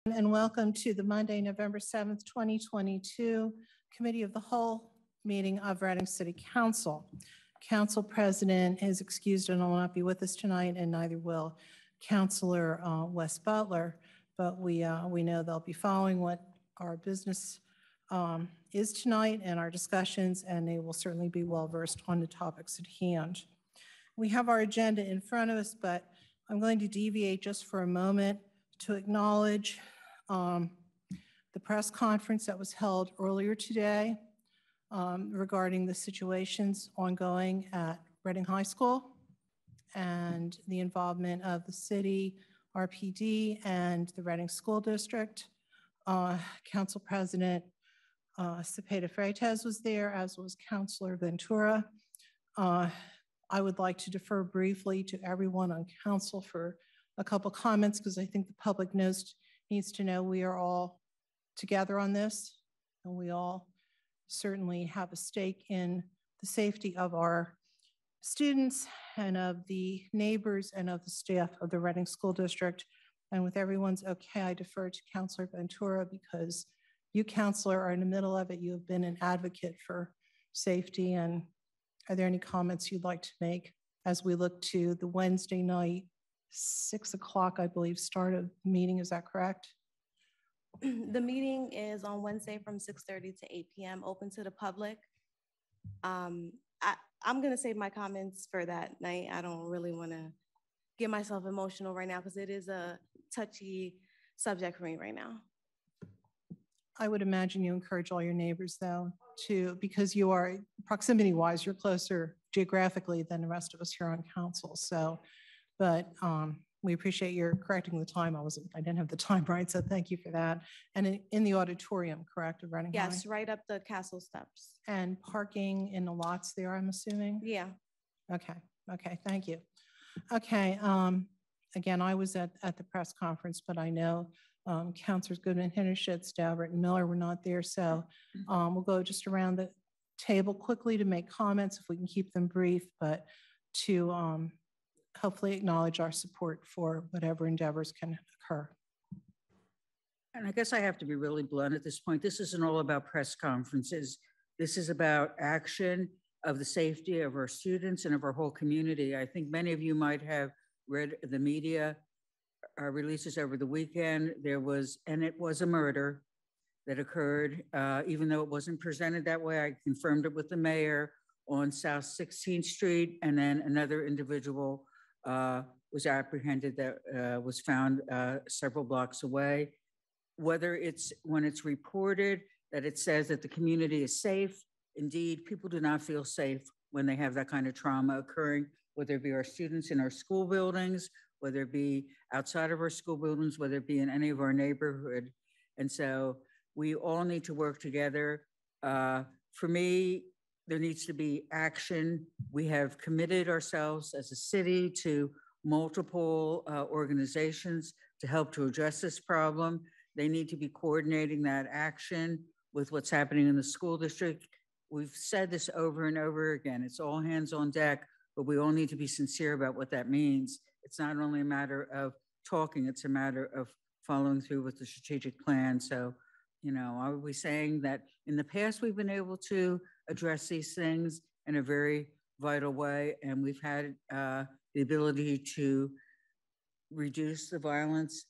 And welcome to the Monday, November 7th, 2022 Committee of the Whole meeting of Reading City Council. Council President is excused and will not be with us tonight, and neither will Councilor Wes Butler, but we know they'll be following what our business is tonight and our discussions, and they will certainly be well versed on the topics at hand. We have our agenda in front of us, but I'm going to deviate just for a moment to acknowledge the press conference that was held earlier today regarding the situations ongoing at Reading High School and the involvement of the city, RPD, and the Reading School District. Council President Cepeda Freitas was there, as was Councilor Ventura. I would like to defer briefly to everyone on council for a couple comments, because I think the public needs to know we are all together on this, and we all certainly have a stake in the safety of our students and of the neighbors and of the staff of the Reading School District. And with everyone's okay, I defer to Councilor Ventura, because you, Councilor, are in the middle of it. You have been an advocate for safety. And are there any comments you'd like to make as we look to the Wednesday night, 6 o'clock, I believe, start of the meeting? Is that correct? The meeting is on Wednesday from 6:30 to 8 p.m., open to the public. I'm going to save my comments for that night. I don't really want to get myself emotional right now, because it is a touchy subject for me right now. I would imagine you encourage all your neighbors, though, because you are, proximity-wise, you're closer geographically than the rest of us here on council. So, but we appreciate your correcting the time. I didn't have the time right, so thank you for that. And in the auditorium, correct, of Reading High? Yes, right up the castle steps. And parking in the lots there, I'm assuming? Yeah. Okay, thank you. Okay, again, I was at the press conference, but I know Councilors Goodman, Hinnershitz, Daubert, and Miller were not there, so we'll go just around the table quickly to make comments, if we can keep them brief, but to hopefully acknowledge our support for whatever endeavors can occur. And I guess I have to be really blunt at this point. This isn't all about press conferences. This is about action of the safety of our students and of our whole community. I think many of you might have read the media releases over the weekend. It was a murder that occurred, even though it wasn't presented that way. I confirmed it with the mayor on South 16th Street, and then another individual was apprehended that was found several blocks away. Whether it's when it's reported that it says that the community is safe, indeed, people do not feel safe when they have that kind of trauma occurring, whether it be our students in our school buildings, whether it be outside of our school buildings, whether it be in any of our neighborhood. And so we all need to work together. For me, there needs to be action. We have committed ourselves as a city to multiple organizations to help to address this problem. They need to be coordinating that action with what's happening in the school district. We've said this over and over again. It's all hands on deck, but we all need to be sincere about what that means. It's not only a matter of talking, it's a matter of following through with the strategic plan. So, you know, are we saying that in the past we've been able to address these things in a very vital way, and we've had the ability to reduce the violence?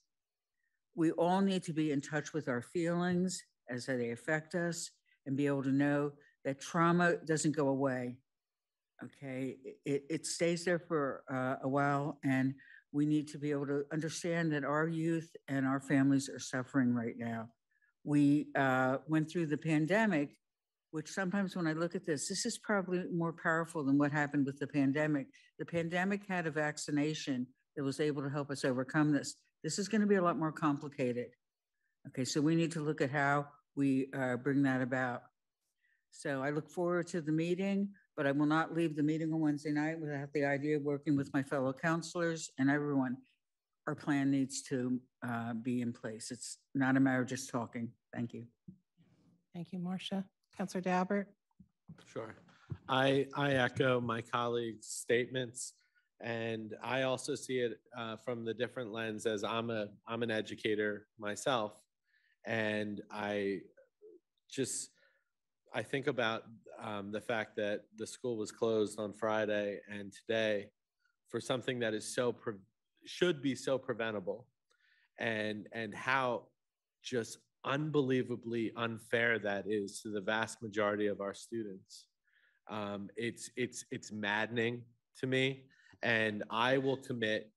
We all need to be in touch with our feelings as they affect us, and be able to know that trauma doesn't go away. Okay, it stays there for a while, and we need to be able to understand that our youth and our families are suffering right now. We went through the pandemic, which sometimes when I look at this is probably more powerful than what happened with the pandemic. The pandemic had a vaccination that was able to help us overcome this. This is going to be a lot more complicated. Okay, so we need to look at how we bring that about. So I look forward to the meeting, but I will not leave the meeting on Wednesday night without the idea of working with my fellow counselors and everyone. Our plan needs to be in place. It's not a matter of just talking. Thank you. Thank you, Marcia. Councilor Daubert. Sure. I echo my colleagues' statements. And I also see it from the different lens as I'm an educator myself, and I think about the fact that the school was closed on Friday and today for something that is should be so preventable, and how just unbelievably unfair that is to the vast majority of our students. It's maddening to me, and I will commit,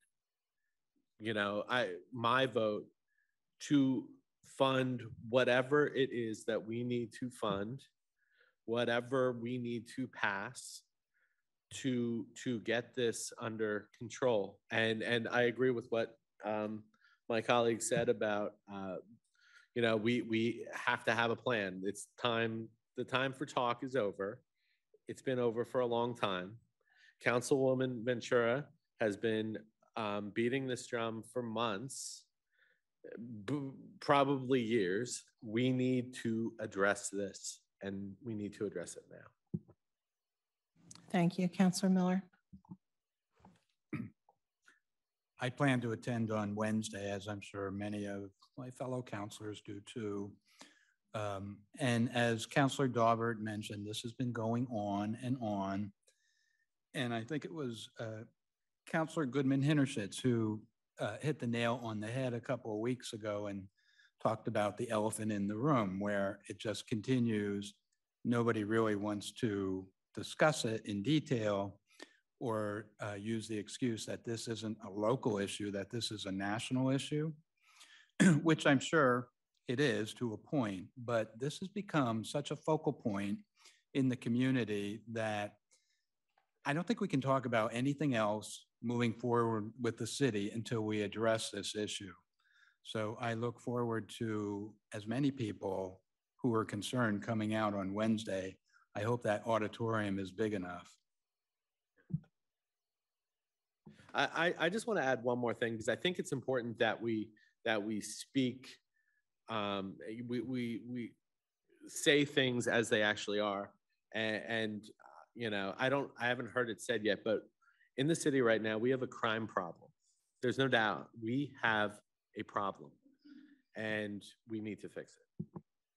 my vote to fund whatever it is that we need to fund, whatever we need to pass to get this under control. And I agree with what my colleague said about we have to have a plan. It's time. The time for talk is over. It's been over for a long time. Councilwoman Ventura has been beating this drum for months, probably years. We need to address this, and we need to address it now. Thank you. Councilor Miller. I plan to attend on Wednesday, as I'm sure many of my fellow councilors do too. And as Councilor Daubert mentioned, this has been going on. And I think it was Councilor Goodman Hinnershitz who hit the nail on the head a couple of weeks ago and talked about the elephant in the room, where it just continues. Nobody really wants to discuss it in detail or use the excuse that this isn't a local issue, that this is a national issue, which I'm sure it is to a point, but this has become such a focal point in the community that I don't think we can talk about anything else moving forward with the city until we address this issue. So I look forward to as many people who are concerned coming out on Wednesday. I hope that auditorium is big enough. I just want to add one more thing, because I think it's important that we speak, we say things as they actually are, and I haven't heard it said yet, but in the city right now we have a crime problem. There's no doubt we have a problem, and we need to fix it.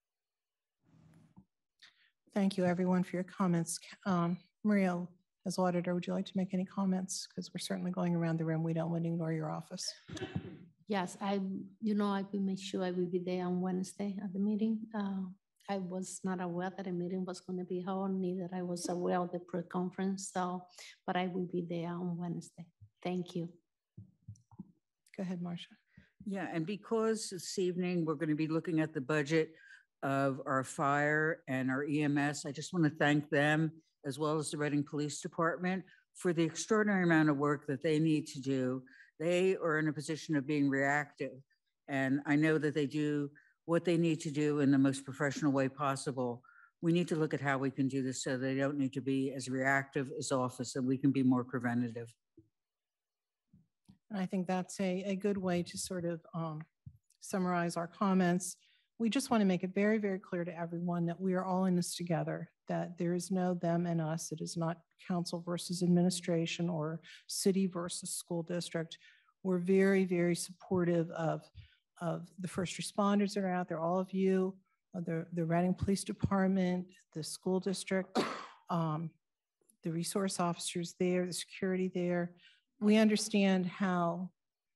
Thank you, everyone, for your comments. Maria, as auditor, would you like to make any comments? Because we're certainly going around the room. We don't want to ignore your office. Yes, I will make sure I will be there on Wednesday at the meeting. I was not aware that a meeting was going to be held, neither I was aware of the pre-conference, but I will be there on Wednesday. Thank you. Go ahead, Marcia. Yeah, and because this evening we're going to be looking at the budget of our fire and our EMS, I just want to thank them, as well as the Reading Police Department, for the extraordinary amount of work that they need to do. They are in a position of being reactive, and I know that they do what they need to do in the most professional way possible. We need to look at how we can do this so they don't need to be as reactive as office, and we can be more preventative. And I think that's a good way to sort of summarize our comments. We just want to make it very, very clear to everyone that we are all in this together, that there is no them and us. It is not council versus administration or city versus school district. We're very, very supportive of the first responders that are out there, all of you, the Reading Police Department, the school district, the resource officers there, the security there. We understand how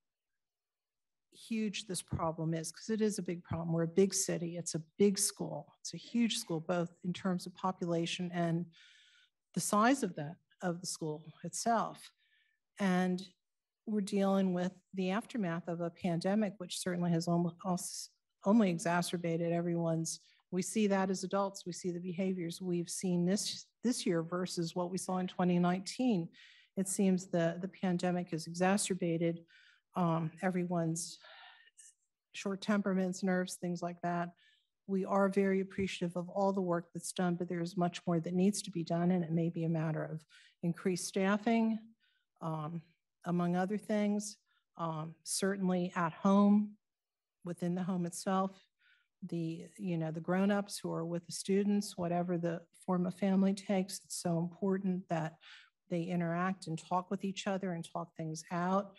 huge this problem is, because it is a big problem. We're a big city. It's a big school. It's a huge school, both in terms of population and the size of the school itself. And we're dealing with the aftermath of a pandemic, which certainly has only exacerbated everyone's. We see that as adults. We see the behaviors we've seen this year versus what we saw in 2019. It seems the pandemic has exacerbated everyone's short temperaments, nerves, things like that. We are very appreciative of all the work that's done, but there's much more that needs to be done, and it may be a matter of increased staffing, among other things. Certainly at home, within the home itself, the grown-ups who are with the students, whatever the form of family takes, it's so important that they interact and talk with each other and talk things out.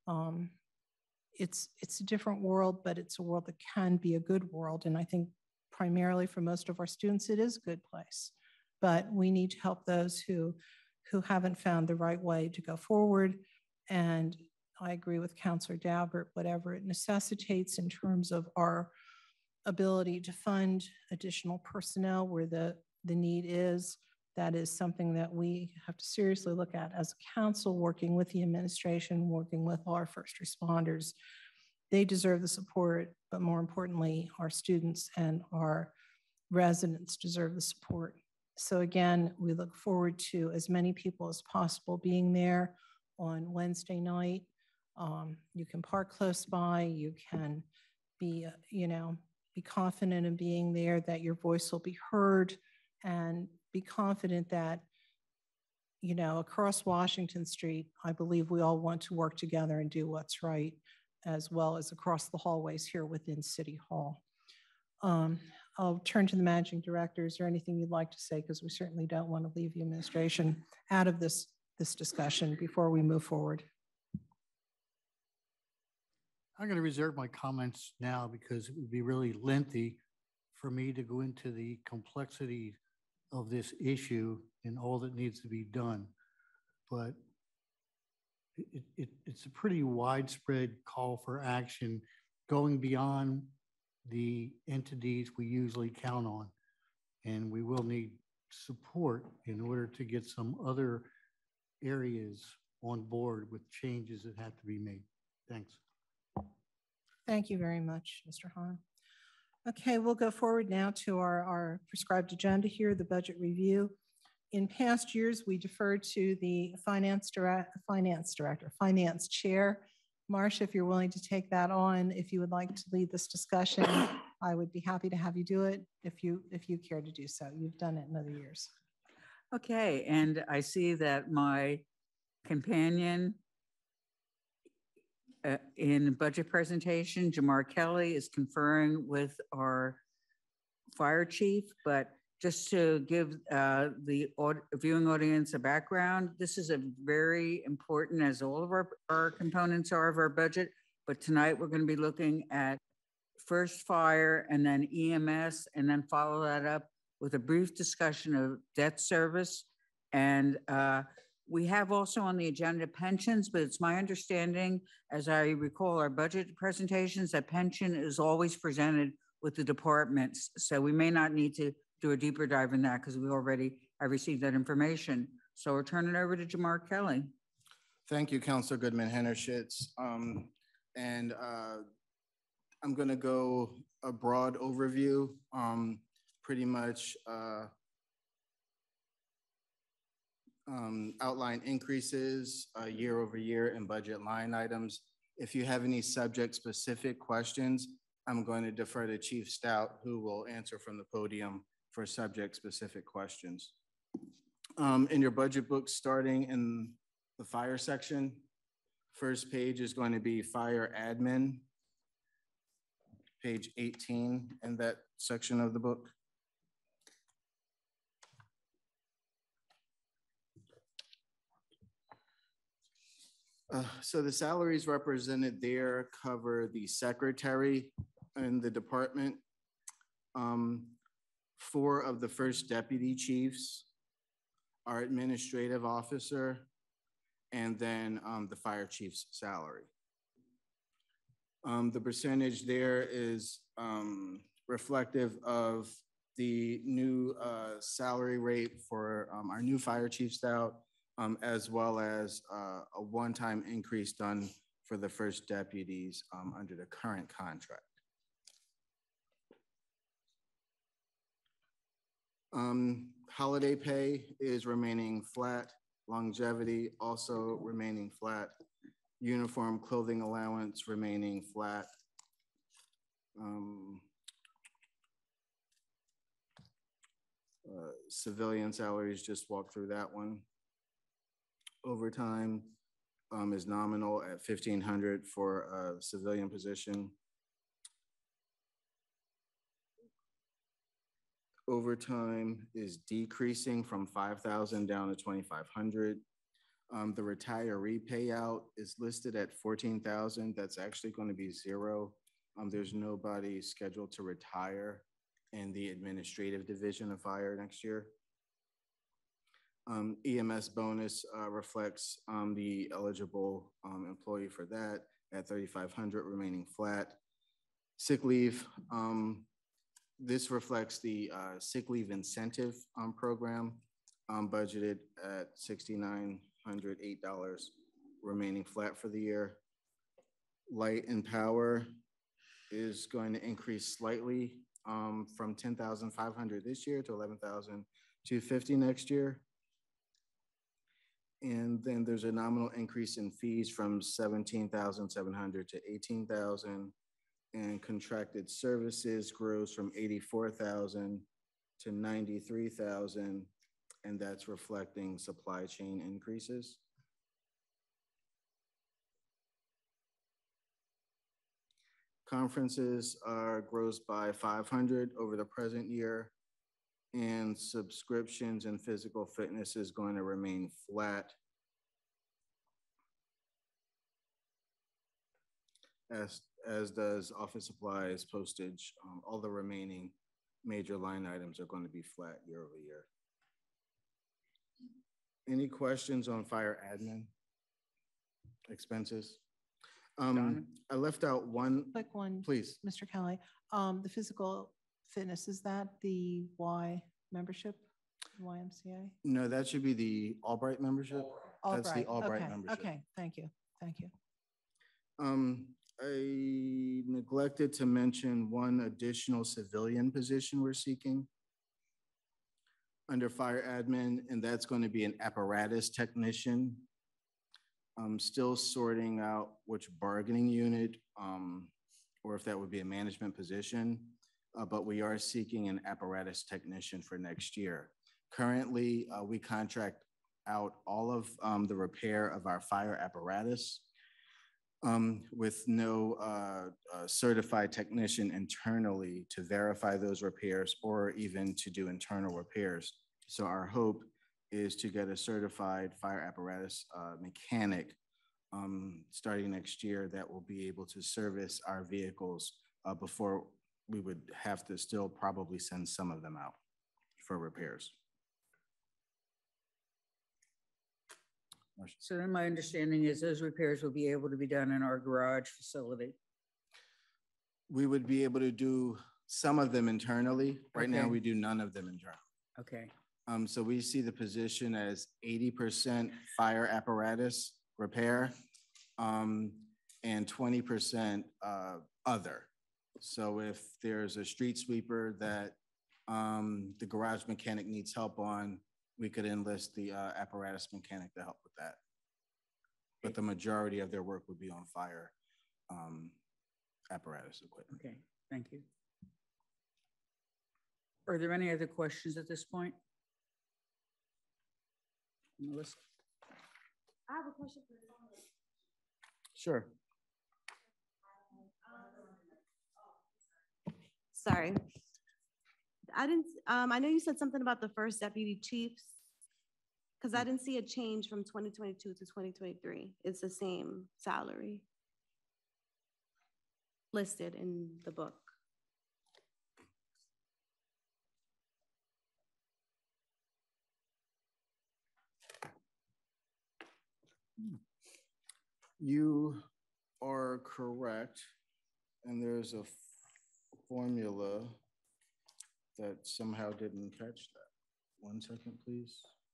It's a different world, but it's a world that can be a good world. And I think primarily for most of our students, it is a good place. But we need to help those who haven't found the right way to go forward. And I agree with Counselor Daubert, whatever it necessitates in terms of our ability to fund additional personnel where the need is, that is something that we have to seriously look at as a council, working with the administration, working with our first responders. They deserve the support, but more importantly, our students and our residents deserve the support. So again, we look forward to as many people as possible being there on Wednesday night. You can park close by, you can be, be confident in being there, that your voice will be heard, and be confident that, across Washington Street, I believe we all want to work together and do what's right, as well as across the hallways here within City Hall. I'll turn to the managing director. Is there anything you'd like to say? Because we certainly don't want to leave the administration out of this discussion before we move forward. I'm going to reserve my comments now because it would be really lengthy for me to go into the complexity of this issue and all that needs to be done. But it's a pretty widespread call for action going beyond the entities we usually count on. And we will need support in order to get some other areas on board with changes that have to be made. Thanks. Thank you very much, Mr. Hahn. Okay, we'll go forward now to our prescribed agenda here, the budget review. In past years, we deferred to the finance chair. Marcia, if you're willing to take that on, if you would like to lead this discussion, I would be happy to have you do it if you care to do so. You've done it in other years. Okay, and I see that my companion in budget presentation, Jamar Kelly, is conferring with our fire chief, but just to give the viewing audience a background, this is a very important, as all of our components are of our budget, but tonight we're going to be looking at first fire and then EMS, and then follow that up with a brief discussion of debt service. And we have also on the agenda pensions, but it's my understanding, as I recall our budget presentations, that pension is always presented with the departments. So we may not need to do a deeper dive in that because we already have received that information. So we'll turn it over to Jamar Kelly. Thank you, Councilor Goodman-Hennershitz. I'm going to go a broad overview, pretty much outline increases year over year in budget line items. If you have any subject-specific questions, I'm going to defer to Chief Stout, who will answer from the podium for subject-specific questions. In your budget book, starting in the fire section, first page is going to be fire admin, page 18 in that section of the book. So the salaries represented there cover the secretary in the department, 4 of the first deputy chiefs, our administrative officer, and then the fire chief's salary. The percentage there is reflective of the new salary rate for our new fire chief Stout, as well as a one-time increase done for the first deputies under the current contract. Holiday pay is remaining flat. Longevity also remaining flat. Uniform clothing allowance remaining flat. Civilian salaries, just walk through that one. Overtime is nominal at $1,500 for a civilian position. Overtime is decreasing from 5,000 down to 2,500. The retiree payout is listed at 14,000. That's actually going to be zero. There's nobody scheduled to retire in the administrative division of fire next year. EMS bonus reflects the eligible employee for that at 3,500 remaining flat. Sick leave, this reflects the sick leave incentive program budgeted at $6,908 remaining flat for the year. Light and power is going to increase slightly from 10,500 this year to 11,250 next year. And then there's a nominal increase in fees from 17,700 to 18,000, and contracted services grows from 84,000 to 93,000, and that's reflecting supply chain increases. Conferences grows by 500 over the present year, and subscriptions and physical fitness is going to remain flat. As does office supplies, postage, all the remaining major line items are going to be flat year over year. Any questions on fire admin expenses? I left out one. Quick one. Please. Mr. Kelly, the physical fitness, is that the Y membership, YMCA? No, that should be the Albright membership. That's the Albright Okay, membership. okay, thank you, thank you. I neglected to mention one additional civilian position we're seeking under fire admin, and that's going to be an apparatus technician. I'm still sorting out which bargaining unit or if that would be a management position, but we are seeking an apparatus technician for next year. Currently, we contract out all of the repair of our fire apparatus with no certified technician internally to verify those repairs or even to do internal repairs. So our hope is to get a certified fire apparatus mechanic starting next year that will be able to service our vehicles before we would have to still probably send some of them out for repairs. So then my understanding is those repairs will be able to be done in our garage facility. We would be able to do some of them internally. Right now, Okay. we do none of them internally. Okay, So we see the position as 80% fire apparatus repair and 20% other. So if there's a street sweeper that the garage mechanic needs help on, we could enlist the apparatus mechanic to help with that. But the majority of their work would be on fire apparatus equipment. okay, thank you. Are there any other questions at this point? Melissa? I have a question for Sure. Sorry. I didn't, I know you said something about the first deputy chiefs, because I didn't see a change from 2022 to 2023. It's the same salary listed in the book. You are correct. And there's a formula that somehow didn't catch that. 1 second, please.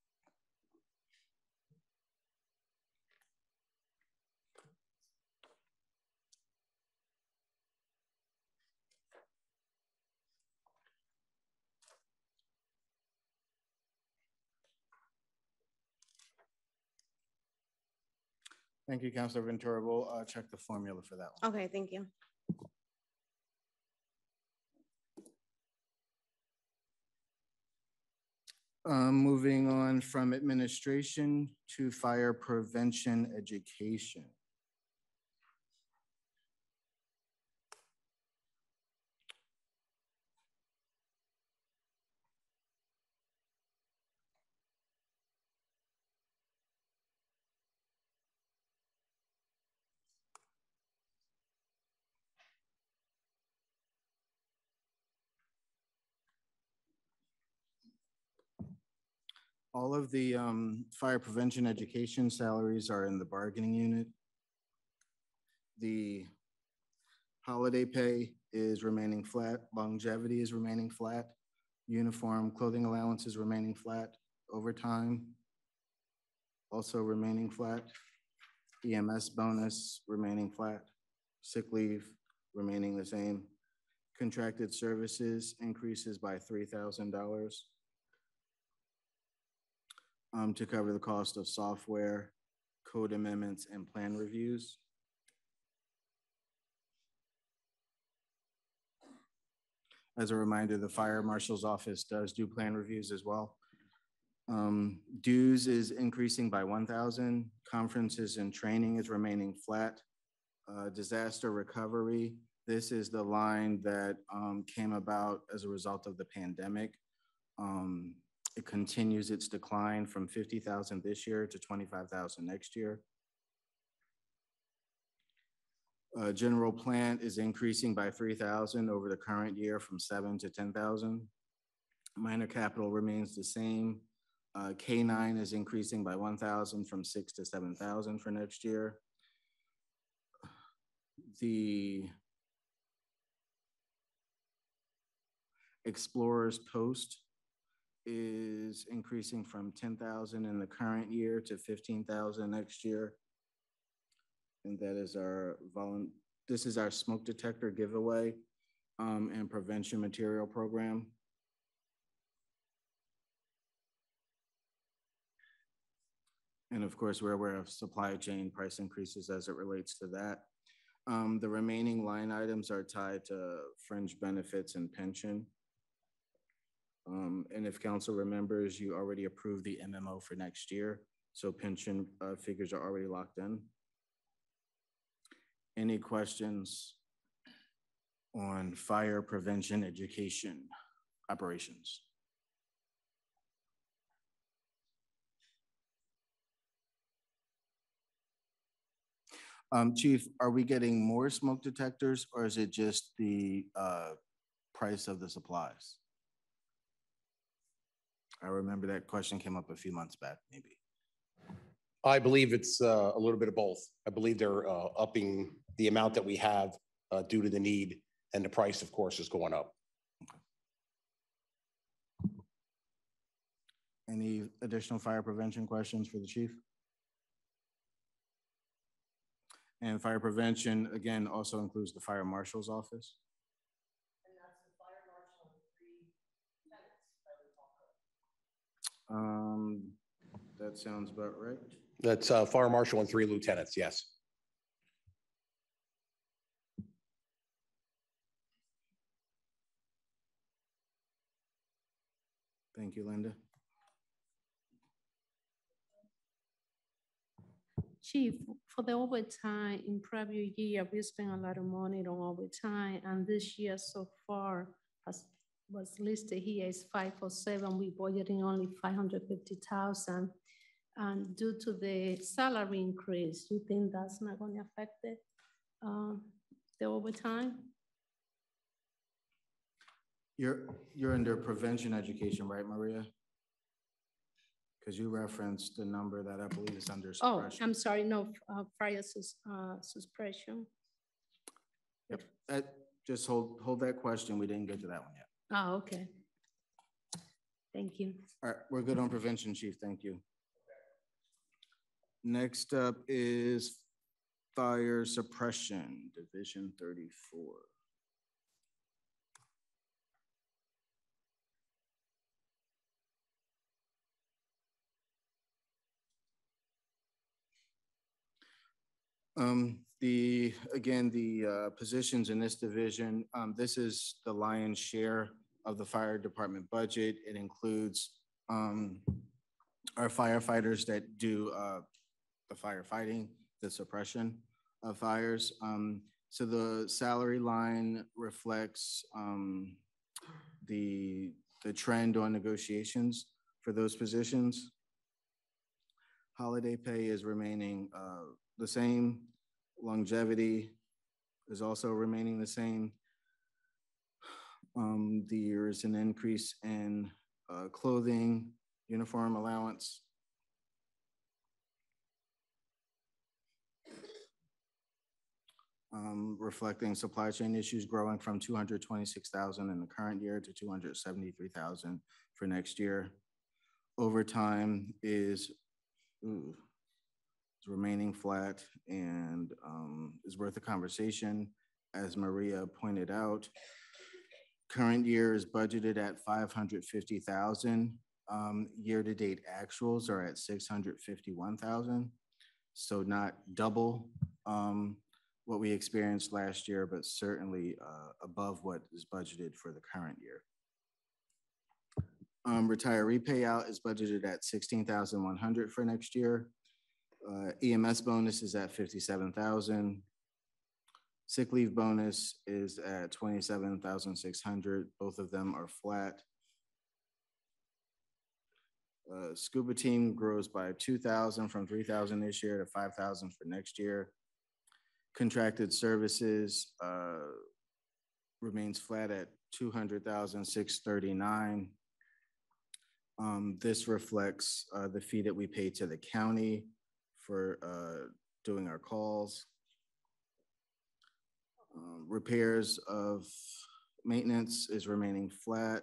Thank you, Councilor Ventura. We'll check the formula for that one. Okay, thank you. Moving on from administration to fire prevention education. All of the fire prevention education salaries are in the bargaining unit. The holiday pay is remaining flat, longevity is remaining flat, uniform clothing allowance is remaining flat, overtime also remaining flat, EMS bonus remaining flat, sick leave remaining the same. Contracted services increases by $3,000 to cover the cost of software, code amendments, and plan reviews. As a reminder, the fire marshal's office does do plan reviews as well. Dues is increasing by 1,000. Conferences and training is remaining flat. Disaster recovery, this is the line that came about as a result of the pandemic. It continues its decline from 50,000 this year to 25,000 next year. General plant is increasing by 3,000 over the current year from 7 to 10,000. Minor capital remains the same. K9 is increasing by 1,000 from 6 to 7,000 for next year. The Explorers Post is increasing from 10,000 in the current year to 15,000 next year. And that is this is our smoke detector giveaway and prevention material program. And of course, we're aware of supply chain price increases as it relates to that. The remaining line items are tied to fringe benefits and pension. And if council remembers, you already approved the MMO for next year. So pension figures are already locked in. Any questions on fire prevention education operations? Chief, are we getting more smoke detectors or is it just the price of the supplies? I remember that question came up a few months back, maybe. I believe it's a little bit of both. I believe they're upping the amount that we have due to the need, and the price, of course, is going up. Any additional fire prevention questions for the chief? And fire prevention, again, also includes the fire marshal's office. And that's the fire marshal and 3 lieutenants, if I recall correctly. That sounds about right. That's fire marshal and 3 lieutenants, yes. Thank you, Linda. Chief, for the overtime, in previous year, we spent a lot of money on overtime, and this year so far, as was listed here, is 507. We budgeting only 550,000. And due to the salary increase, you think that's not going to affect it, the overtime? You're under prevention education, right, Maria? Because you referenced the number that I believe is under suppression. Oh, I'm sorry, no, fire suppression. Yep. Just hold that question. We didn't get to that one yet. Oh, okay. Thank you. All right, we're good on prevention, Chief. Thank you. Next up is fire suppression, Division 34. The positions in this division, this is the lion's share of the fire department budget. It includes our firefighters that do the firefighting, the suppression of fires. So the salary line reflects the trend on negotiations for those positions. Holiday pay is remaining the same. Longevity is also remaining the same. There is an increase in clothing, uniform allowance. Reflecting supply chain issues growing from 226,000 in the current year to 273,000 for next year. Overtime is remaining flat and is worth a conversation. As Maria pointed out, current year is budgeted at 550,000. Year-to-date actuals are at 651,000. So not double what we experienced last year, but certainly above what is budgeted for the current year. Retiree payout is budgeted at 16,100 for next year. EMS bonus is at 57,000. Sick leave bonus is at 27,600. Both of them are flat. Scuba team grows by 2,000 from 3,000 this year to 5,000 for next year. Contracted services remains flat at 200,639. This reflects the fee that we pay to the county for doing our calls. Repairs of maintenance is remaining flat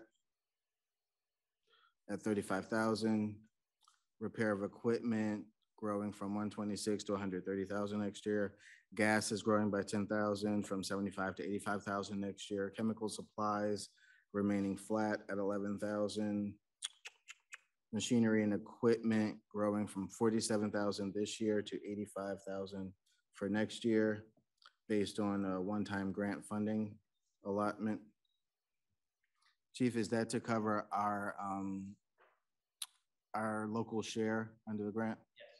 at 35,000. Repair of equipment growing from 126 to 130,000 next year. Gas is growing by 10,000 from 75 to 85,000 next year. Chemical supplies remaining flat at 11,000. Machinery and equipment growing from 47,000 this year to 85,000 for next year, based on a one-time grant funding allotment. Chief, is that to cover our local share under the grant?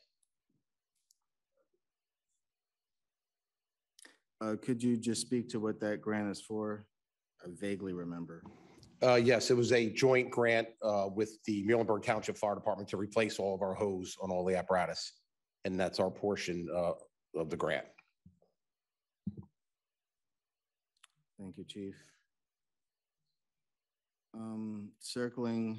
Yes. Could you just speak to what that grant is for? I vaguely remember. Yes, it was a joint grant with the Muhlenberg Township Fire Department to replace all of our hose on all the apparatus. And that's our portion of the grant. Thank you, Chief. Circling.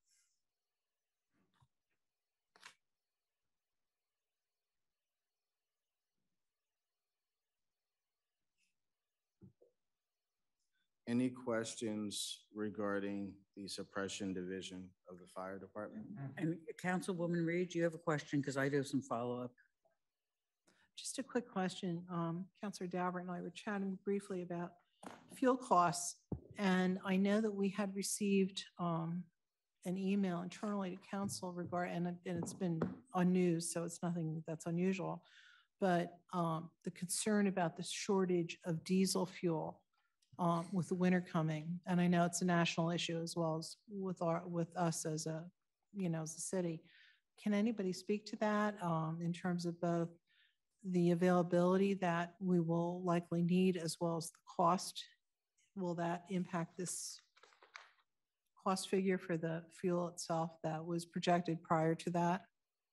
Any questions regarding the suppression division of the fire department? And Councilwoman Reed, do you have a question? Because I do have some follow-up. Just a quick question. Councilor Daubert and I were chatting briefly about fuel costs, and I know that we had received an email internally to council regarding, and it's been on news, so it's nothing that's unusual, but the concern about the shortage of diesel fuel with the winter coming, and I know it's a national issue as well as with us as a, as a city. Can anybody speak to that in terms of both the availability that we will likely need as well as the cost? Will that impact this cost figure for the fuel itself that was projected prior to that?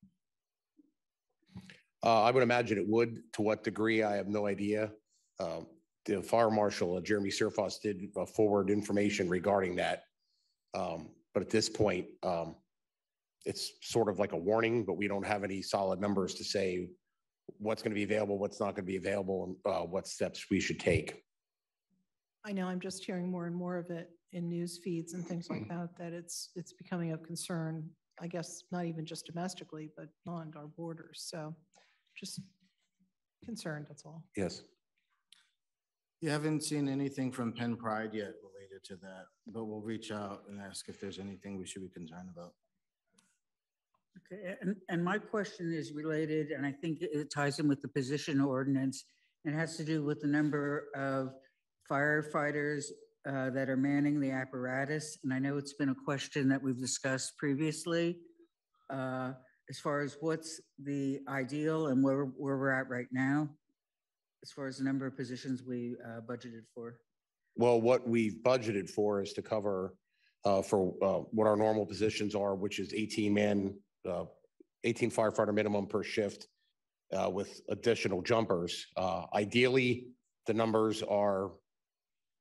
I would imagine it would. To what degree, I have no idea. The Fire Marshal, Jeremy Surfos, did forward information regarding that. But at this point, it's sort of like a warning, but we don't have any solid numbers to say what's going to be available, what's not going to be available, and what steps we should take. I know I'm just hearing more and more of it in news feeds and things like that, that it's becoming of concern, I guess, not even just domestically, but beyond our borders. So just concerned, that's all. Yes. You haven't seen anything from Penn Pride yet related to that, but we'll reach out and ask if there's anything we should be concerned about. Okay, and my question is related, and I think it ties in with the position ordinance. It has to do with the number of firefighters that are manning the apparatus. And I know it's been a question that we've discussed previously as far as what's the ideal and where we're at right now, as far as the number of positions we budgeted for. Well, what we've budgeted for is to cover for what our normal positions are, which is 18 firefighter minimum per shift with additional jumpers. Ideally, the numbers are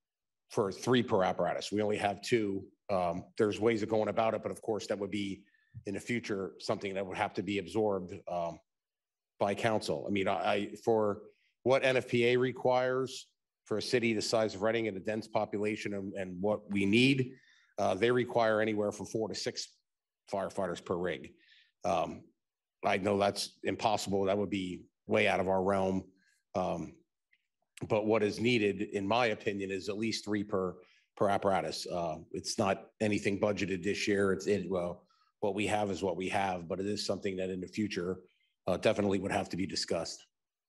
for 3 per apparatus. We only have 2. There's ways of going about it, but of course that would be in the future, something that would have to be absorbed by council. I mean, for what NFPA requires for a city the size of Reading and a dense population and what we need, they require anywhere from 4 to 6 firefighters per rig. I know that's impossible. That would be way out of our realm. But what is needed, in my opinion, is at least 3 per apparatus. It's not anything budgeted this year. Well, what we have is what we have, but it is something that in the future definitely would have to be discussed.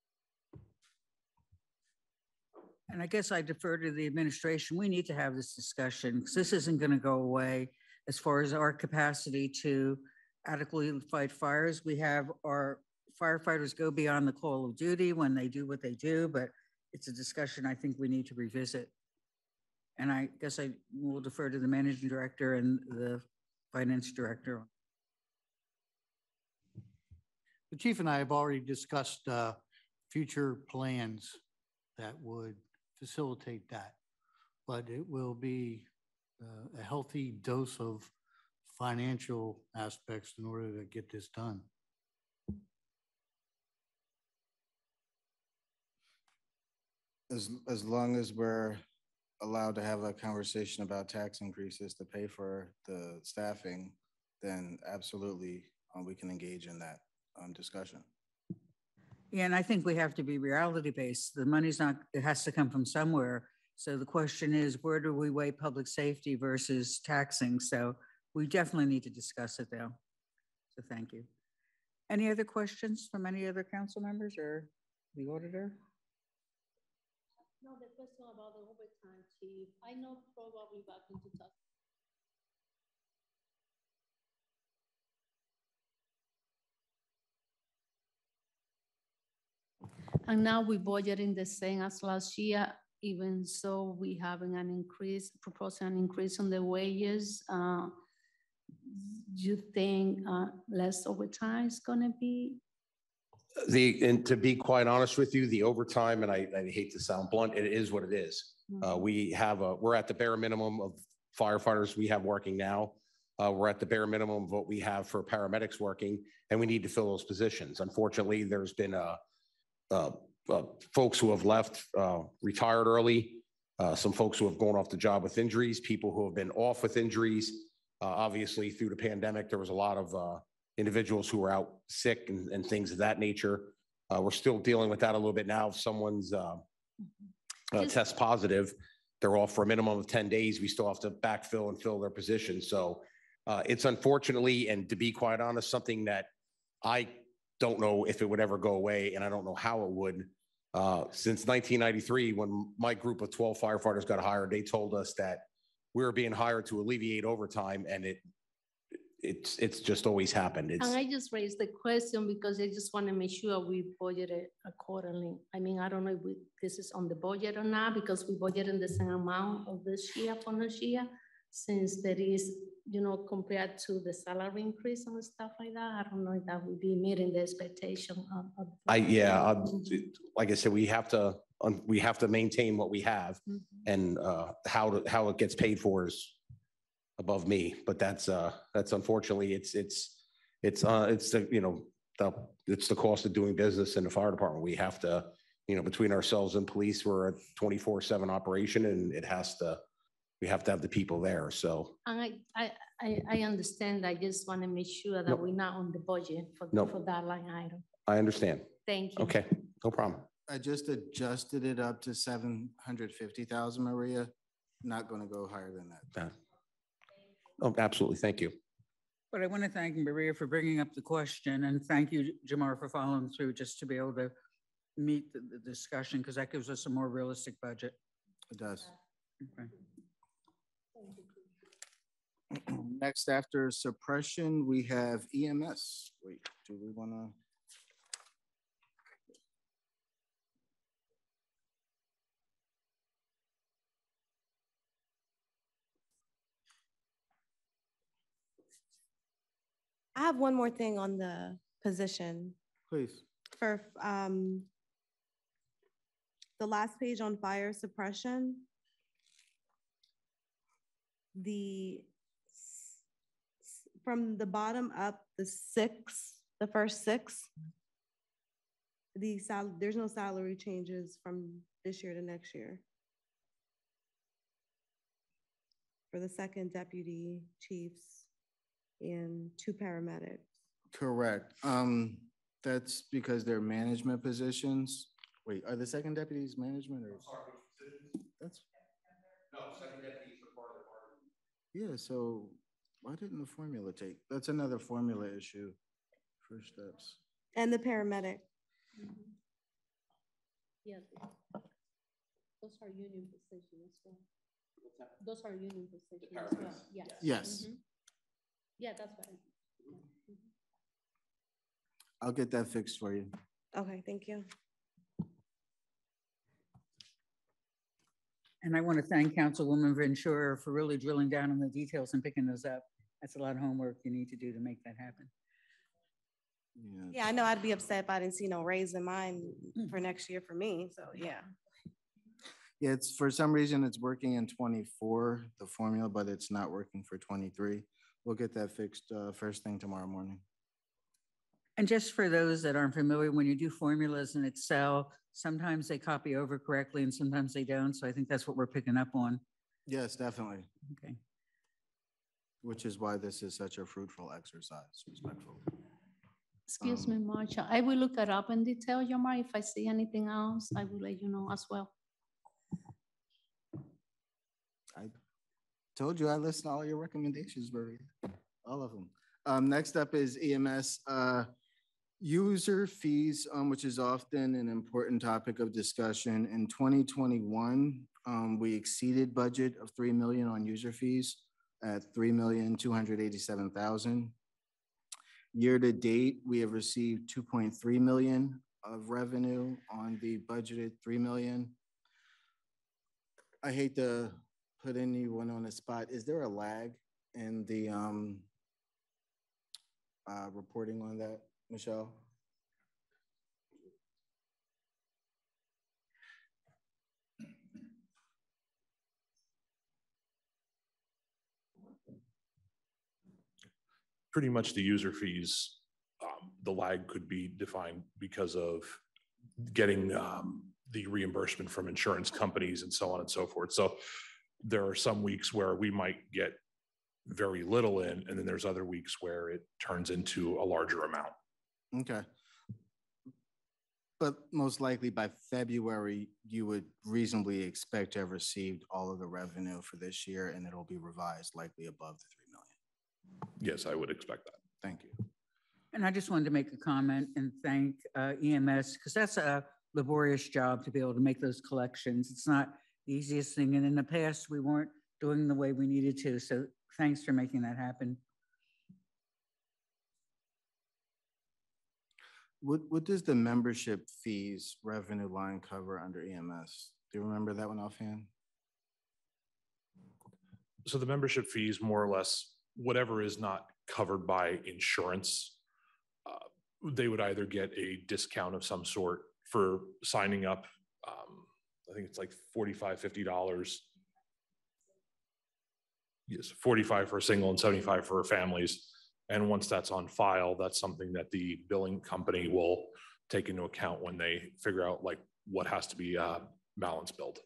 And I guess I defer to the administration. We need to have this discussion because this isn't going to go away as far as our capacity to adequately fight fires. We have our firefighters go beyond the call of duty when they do what they do, but it's a discussion I think we need to revisit. And I guess I will defer to the managing director and the finance director. The chief and I have already discussed future plans that would facilitate that, but it will be a healthy dose of financial aspects in order to get this done. As long as we're allowed to have a conversation about tax increases to pay for the staffing, then absolutely we can engage in that discussion. Yeah, and I think we have to be reality-based. The money's not, it has to come from somewhere. So the question is, where do we weigh public safety versus taxing? So we definitely need to discuss it though. So thank you. Any other questions from any other council members or the auditor? No, the question about the overtime, chief. I know probably back in 2000. And now we budgeting the same as last year, even so we having an increase, proposing an increase on the wages. Do you think less overtime is gonna be? And to be quite honest with you, the overtime, and I hate to sound blunt, it is what it is. We're at the bare minimum of firefighters we have working now. We're at the bare minimum of what we have for paramedics working, and we need to fill those positions. Unfortunately, there's been folks who have left, retired early, some folks who have gone off the job with injuries, people who have been off with injuries. Obviously, through the pandemic, there was a lot of individuals who were out sick and things of that nature. We're still dealing with that a little bit now. If someone's test positive, they're off for a minimum of 10 days. We still have to backfill and fill their position. So it's unfortunately, and to be quite honest, something that I don't know if it would ever go away, and I don't know how it would. Since 1993, when my group of 12 firefighters got hired, they told us that we were being hired to alleviate overtime, and it's just always happened. And I just raised the question because I just want to make sure we budget it accordingly. I mean, I don't know if this is on the budget or not, because we budgeted the same amount of this year for next year, since there is, compared to the salary increase and stuff like that. I don't know if that would be meeting the expectation of like I said, we have to maintain what we have, and how it gets paid for is above me. But that's unfortunately it's the cost of doing business in the fire department. We have to, between ourselves and police, we're a 24/7 operation, and we have to have the people there. So I understand. I just want to make sure that we're not on the budget for that line item. I understand. Thank you. Okay, no problem. I just adjusted it up to 750,000, Maria. Not going to go higher than that. Oh, absolutely. Thank you. But I want to thank Maria for bringing up the question, and thank you, Jamar, for following through just to be able to meet the discussion, because that gives us a more realistic budget. It does. Okay. Next, after suppression, we have EMS. Wait, do we want to? I have one more thing on the position. Please. For the last page on fire suppression, the from the bottom up, the first six, there's no salary changes from this year to next year. For the second deputy chiefs and 2 paramedics. Correct. That's because they're management positions. Wait, are the second deputies management or? That's. No, second deputies are part of the department. Yeah, so why didn't the formula take? That's another formula issue. First steps. And the paramedic. Yes. Those are union positions as well. Those are union positions as well, yes. Yes. Mhm. Yeah, that's right. Mhm. I'll get that fixed for you. Okay, thank you. And I want to thank Councilwoman Ventura for really drilling down on the details and picking those up. That's a lot of homework you need to do to make that happen. Yeah, I know I'd be upset if I didn't see no raise in mine for next year for me, so yeah. Yeah, it's for some reason it's working in 24, the formula, but it's not working for 23. We'll get that fixed first thing tomorrow morning. And just for those that aren't familiar, when you do formulas in Excel, sometimes they copy over correctly and sometimes they don't. So I think that's what we're picking up on. Yes, definitely. Okay. Which is why this is such a fruitful exercise, respectfully. Excuse me, Marcia. I will look it up in detail, Yomar. If I see anything else, I will let you know as well. I told you I listened to all your recommendations, Maria, all of them. Next up is EMS user fees, which is often an important topic of discussion. In 2021, we exceeded budget of 3 million on user fees at 3,287,000. Year to date, we have received 2.3 million of revenue on the budgeted 3 million. I hate to put anyone on the spot. Is there a lag in the reporting on that, Michelle? Pretty much the user fees, the lag could be defined because of getting the reimbursement from insurance companies and so on and so forth. So there are some weeks where we might get very little in, and then there's other weeks where it turns into a larger amount. Okay. But most likely by February, you would reasonably expect to have received all of the revenue for this year, and it'll be revised likely above the 3 million. Yes, I would expect that. Thank you. And I just wanted to make a comment and thank EMS, because that's a laborious job to be able to make those collections. It's not the easiest thing. And in the past, we weren't doing the way we needed to. So thanks for making that happen. What does the membership fees revenue line cover under EMS? Do you remember that one offhand? So the membership fees, more or less, whatever is not covered by insurance, they would either get a discount of some sort for signing up. I think it's like $45, $50. Yes, $45 for a single and $75 for families. And once that's on file, that's something that the billing company will take into account when they figure out like what has to be balance billed.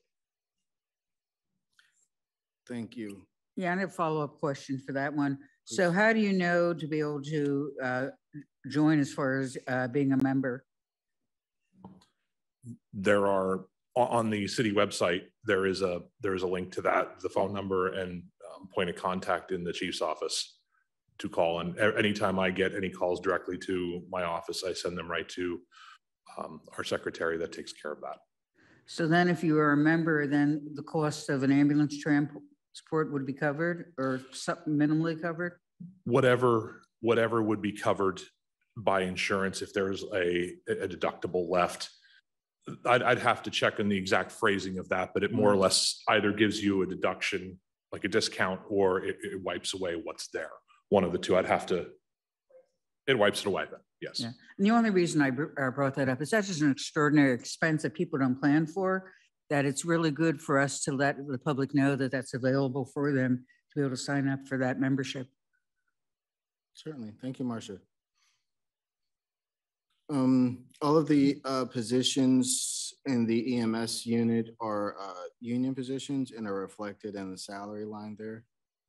Thank you. Yeah, I have a follow-up question for that one. So how do you know to be able to join as far as being a member? There are, on the city website, there is a link to that, the phone number and point of contact in the chief's office to call. And anytime I get any calls directly to my office, I send them right to our secretary that takes care of that. So then if you are a member, then the cost of an ambulance transport would be covered or minimally covered? Whatever would be covered by insurance, if there's a deductible left. I'd have to check on the exact phrasing of that, but it more or less either gives you a deduction, like a discount, or it wipes away what's there. One of the two. It wipes it away then, yes. Yeah. And the only reason I brought that up is that's just an extraordinary expense that people don't plan for, that it's really good for us to let the public know that that's available for them to be able to sign up for that membership. Certainly. Thank you, Marcia. All of the positions in the EMS unit are union positions and are reflected in the salary line there.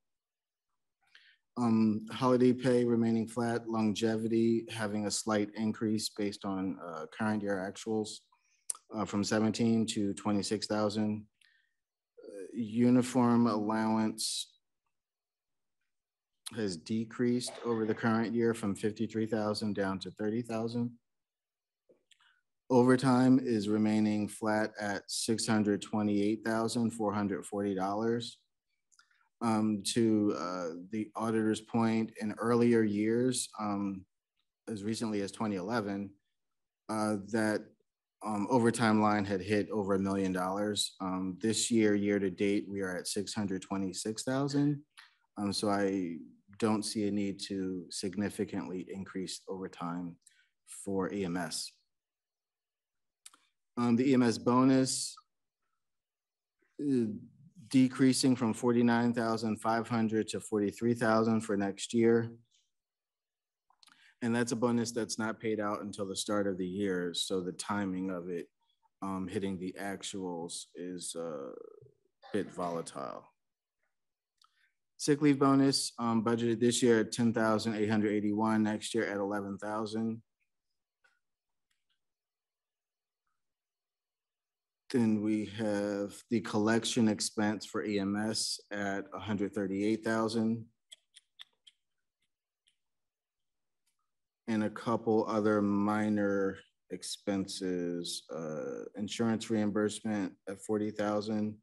Holiday pay remaining flat, longevity having a slight increase based on current year actuals from 17 to 26,000. Uniform allowance has decreased over the current year from 53,000 down to 30,000. Overtime is remaining flat at $628,440. To the auditor's point, in earlier years, as recently as 2011, that overtime line had hit over $1 million. This year, year to date, we are at 626,000. So I don't see a need to significantly increase overtime for EMS. The EMS bonus decreasing from 49,500 to 43,000 for next year. And that's a bonus that's not paid out until the start of the year. So the timing of it hitting the actuals is a bit volatile. Sick leave bonus budgeted this year at 10,881, next year at 11,000. Then we have the collection expense for EMS at 138,000. And a couple other minor expenses, insurance reimbursement at 40,000.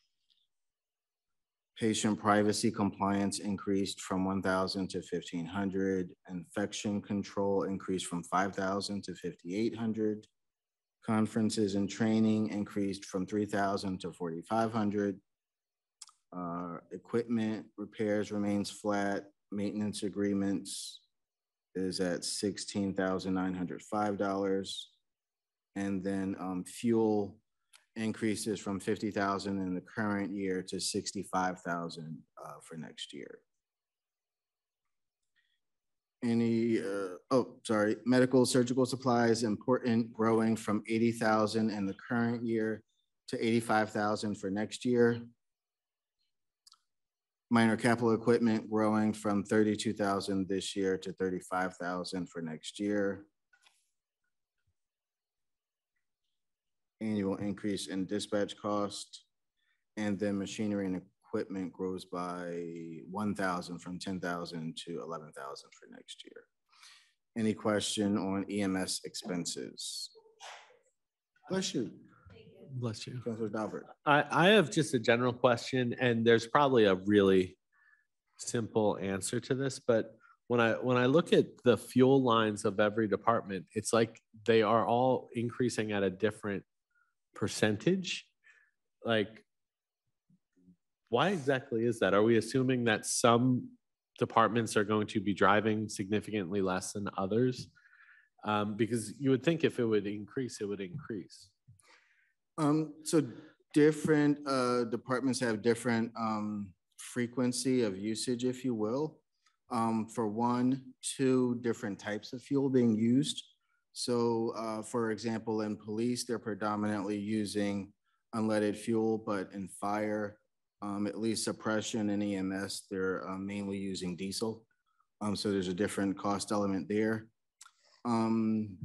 Patient privacy compliance increased from 1,000 to 1,500. Infection control increased from 5,000 to 5,800. Conferences and training increased from 3,000 to 4,500. Equipment repairs remains flat. Maintenance agreements is at $16,905. And then fuel increases from 50,000 in the current year to 65,000 for next year. Medical surgical supplies important, growing from 80,000 in the current year to 85,000 for next year. Minor capital equipment growing from 32,000 this year to 35,000 for next year. Annual increase in dispatch cost, and then machinery and equipment grows by 1,000 from 10,000 to 11,000 for next year. Any question on EMS expenses? Bless you. Bless you. Councilor Daubert. I have just a general question, and there's probably a really simple answer to this, but when I look at the fuel lines of every department, it's like they are all increasing at a different percentage. Like, why exactly is that? Are we assuming that some departments are going to be driving significantly less than others? Because you would think if it would increase, it would increase. So different departments have different frequency of usage, if you will. For 1, 2 different types of fuel being used. So for example, in police, they're predominantly using unleaded fuel, but in fire, at least suppression and EMS, they're mainly using diesel. So there's a different cost element there. In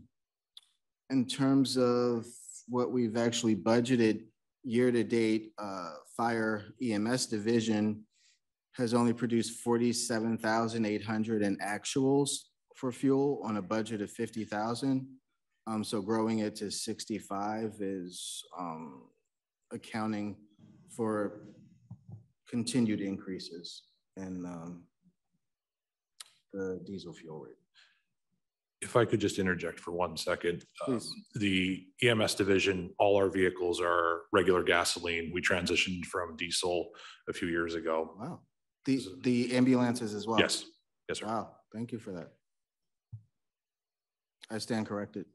terms of what we've actually budgeted year to date, fire EMS division has only produced 47,800 in actuals for fuel on a budget of 50,000. So growing it to 65 is accounting for continued increases in the diesel fuel rate. If I could just interject for 1 second. Please. The EMS division, all our vehicles are regular gasoline. We transitioned from diesel a few years ago. Wow. The ambulances as well? Yes. Yes, sir. Wow. Thank you for that. I stand corrected.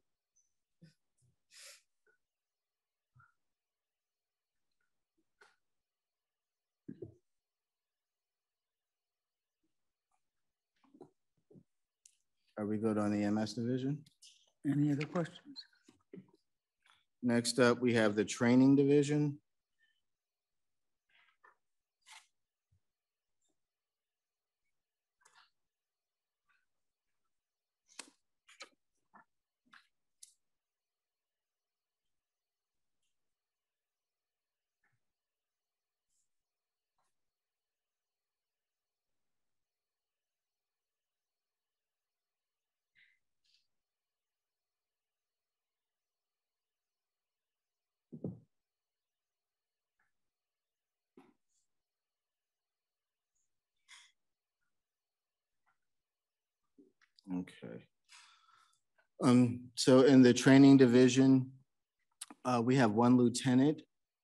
Are we good on the EMS division? Any other questions? Next up, we have the training division. Okay. So in the training division, we have one lieutenant.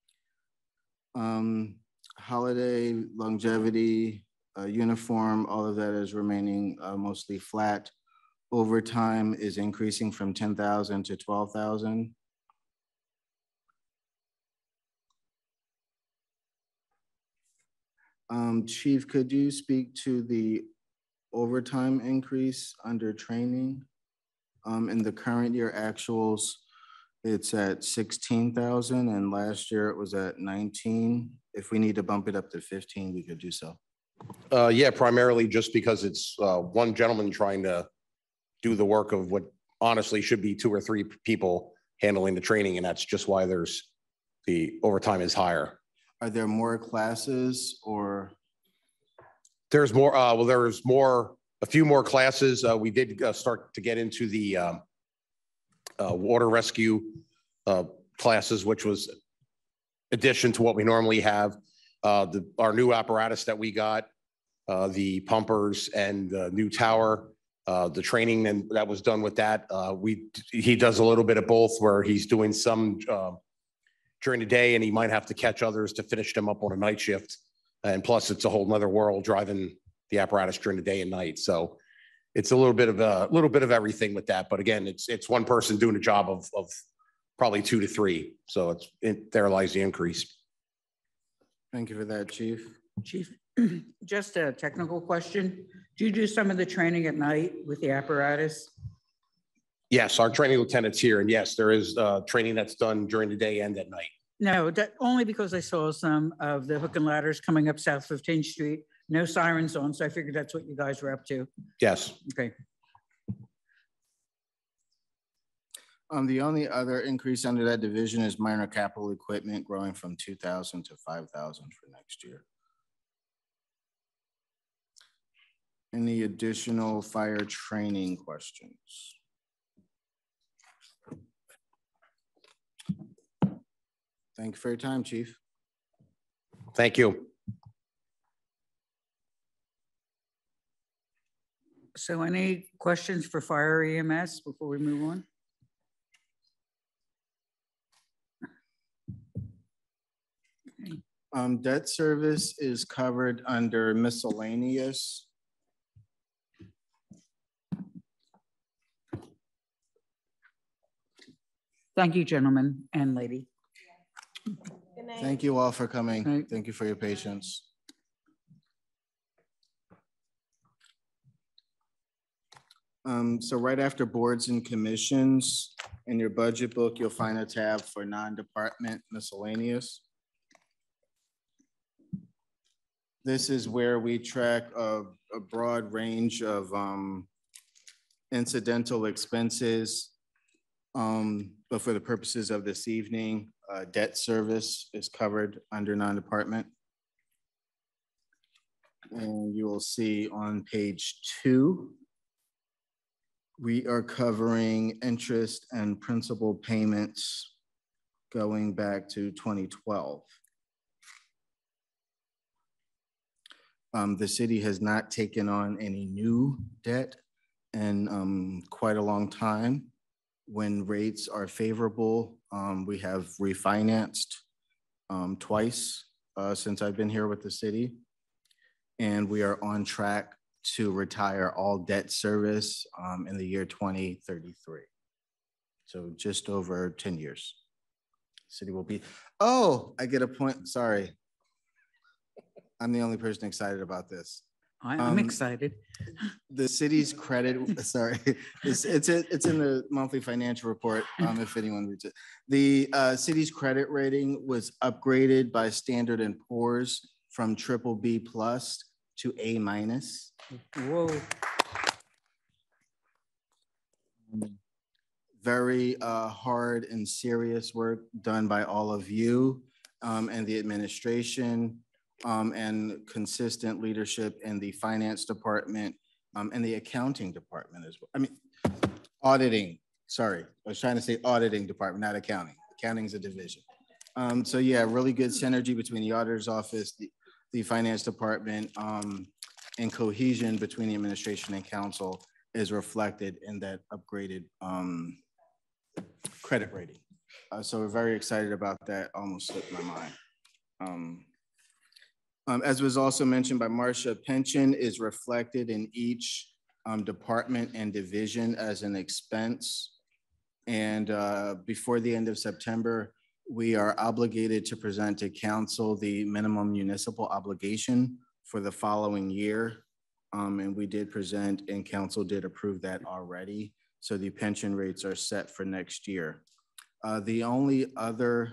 Holiday, longevity, uniform, all of that is remaining mostly flat. Overtime is increasing from 10,000 to 12,000. Chief, could you speak to the overtime increase under training? In the current year actuals, it's at 16,000 and last year it was at 19. If we need to bump it up to 15, we could do so. Yeah, primarily just because it's one gentleman trying to do the work of what honestly should be 2 or 3 people handling the training, and that's just why there's the overtime is higher. Are there more classes or? There's more, well, there's a few more classes. We did start to get into the water rescue classes, which was addition to what we normally have. Our new apparatus that we got, the pumpers and the new tower, the training and that was done with that. He does a little bit of both where he's doing some during the day and he might have to catch others to finish them up on a night shift. And plus it's a whole nother world driving the apparatus during the day and night. So it's a little bit of everything with that. But again, it's one person doing a job of probably 2 to 3. So there lies the increase. Thank you for that, Chief. Chief, just a technical question. Do you do some of the training at night with the apparatus? Yes, our training lieutenant's here. And yes, there is training that's done during the day and at night. No, only because I saw some of the hook and ladders coming up South 15th Street. No sirens on, so I figured that's what you guys were up to. Yes. Okay. The only other increase under that division is minor capital equipment growing from 2,000 to 5,000 for next year. Any additional fire training questions? Thank you for your time, Chief. Thank you. So any questions for fire EMS before we move on? Debt service is covered under miscellaneous. Thank you, gentlemen and lady. Good night. Thank you all for coming. Right. Thank you for your patience. So right after boards and commissions, in your budget book, you'll find a tab for non-department miscellaneous. This is where we track a broad range of incidental expenses. But for the purposes of this evening, debt service is covered under non-department. And you will see on page 2, we are covering interest and principal payments going back to 2012. The city has not taken on any new debt in quite a long time. When rates are favorable, we have refinanced twice since I've been here with the city. And we are on track to retire all debt service in the year 2033. So just over 10 years. City will be, oh, I get a point, sorry. I'm the only person excited about this. I'm excited. The city's credit, sorry, it's in the monthly financial report, if anyone reads it. The city's credit rating was upgraded by Standard and Poor's from BBB+ to A-. Whoa. Very hard and serious work done by all of you and the administration, and consistent leadership in the finance department and the accounting department as well. I mean, auditing, sorry. I was trying to say auditing department, not accounting. Accounting is a division. So yeah, really good synergy between the auditor's office, the finance department, and cohesion between the administration and council is reflected in that upgraded credit rating. So we're very excited about that. Almost slipped my mind. As was also mentioned by Marcia, pension is reflected in each department and division as an expense. And before the end of September, we are obligated to present to council the minimum municipal obligation for the following year. And we did present and council did approve that already. So the pension rates are set for next year. The only other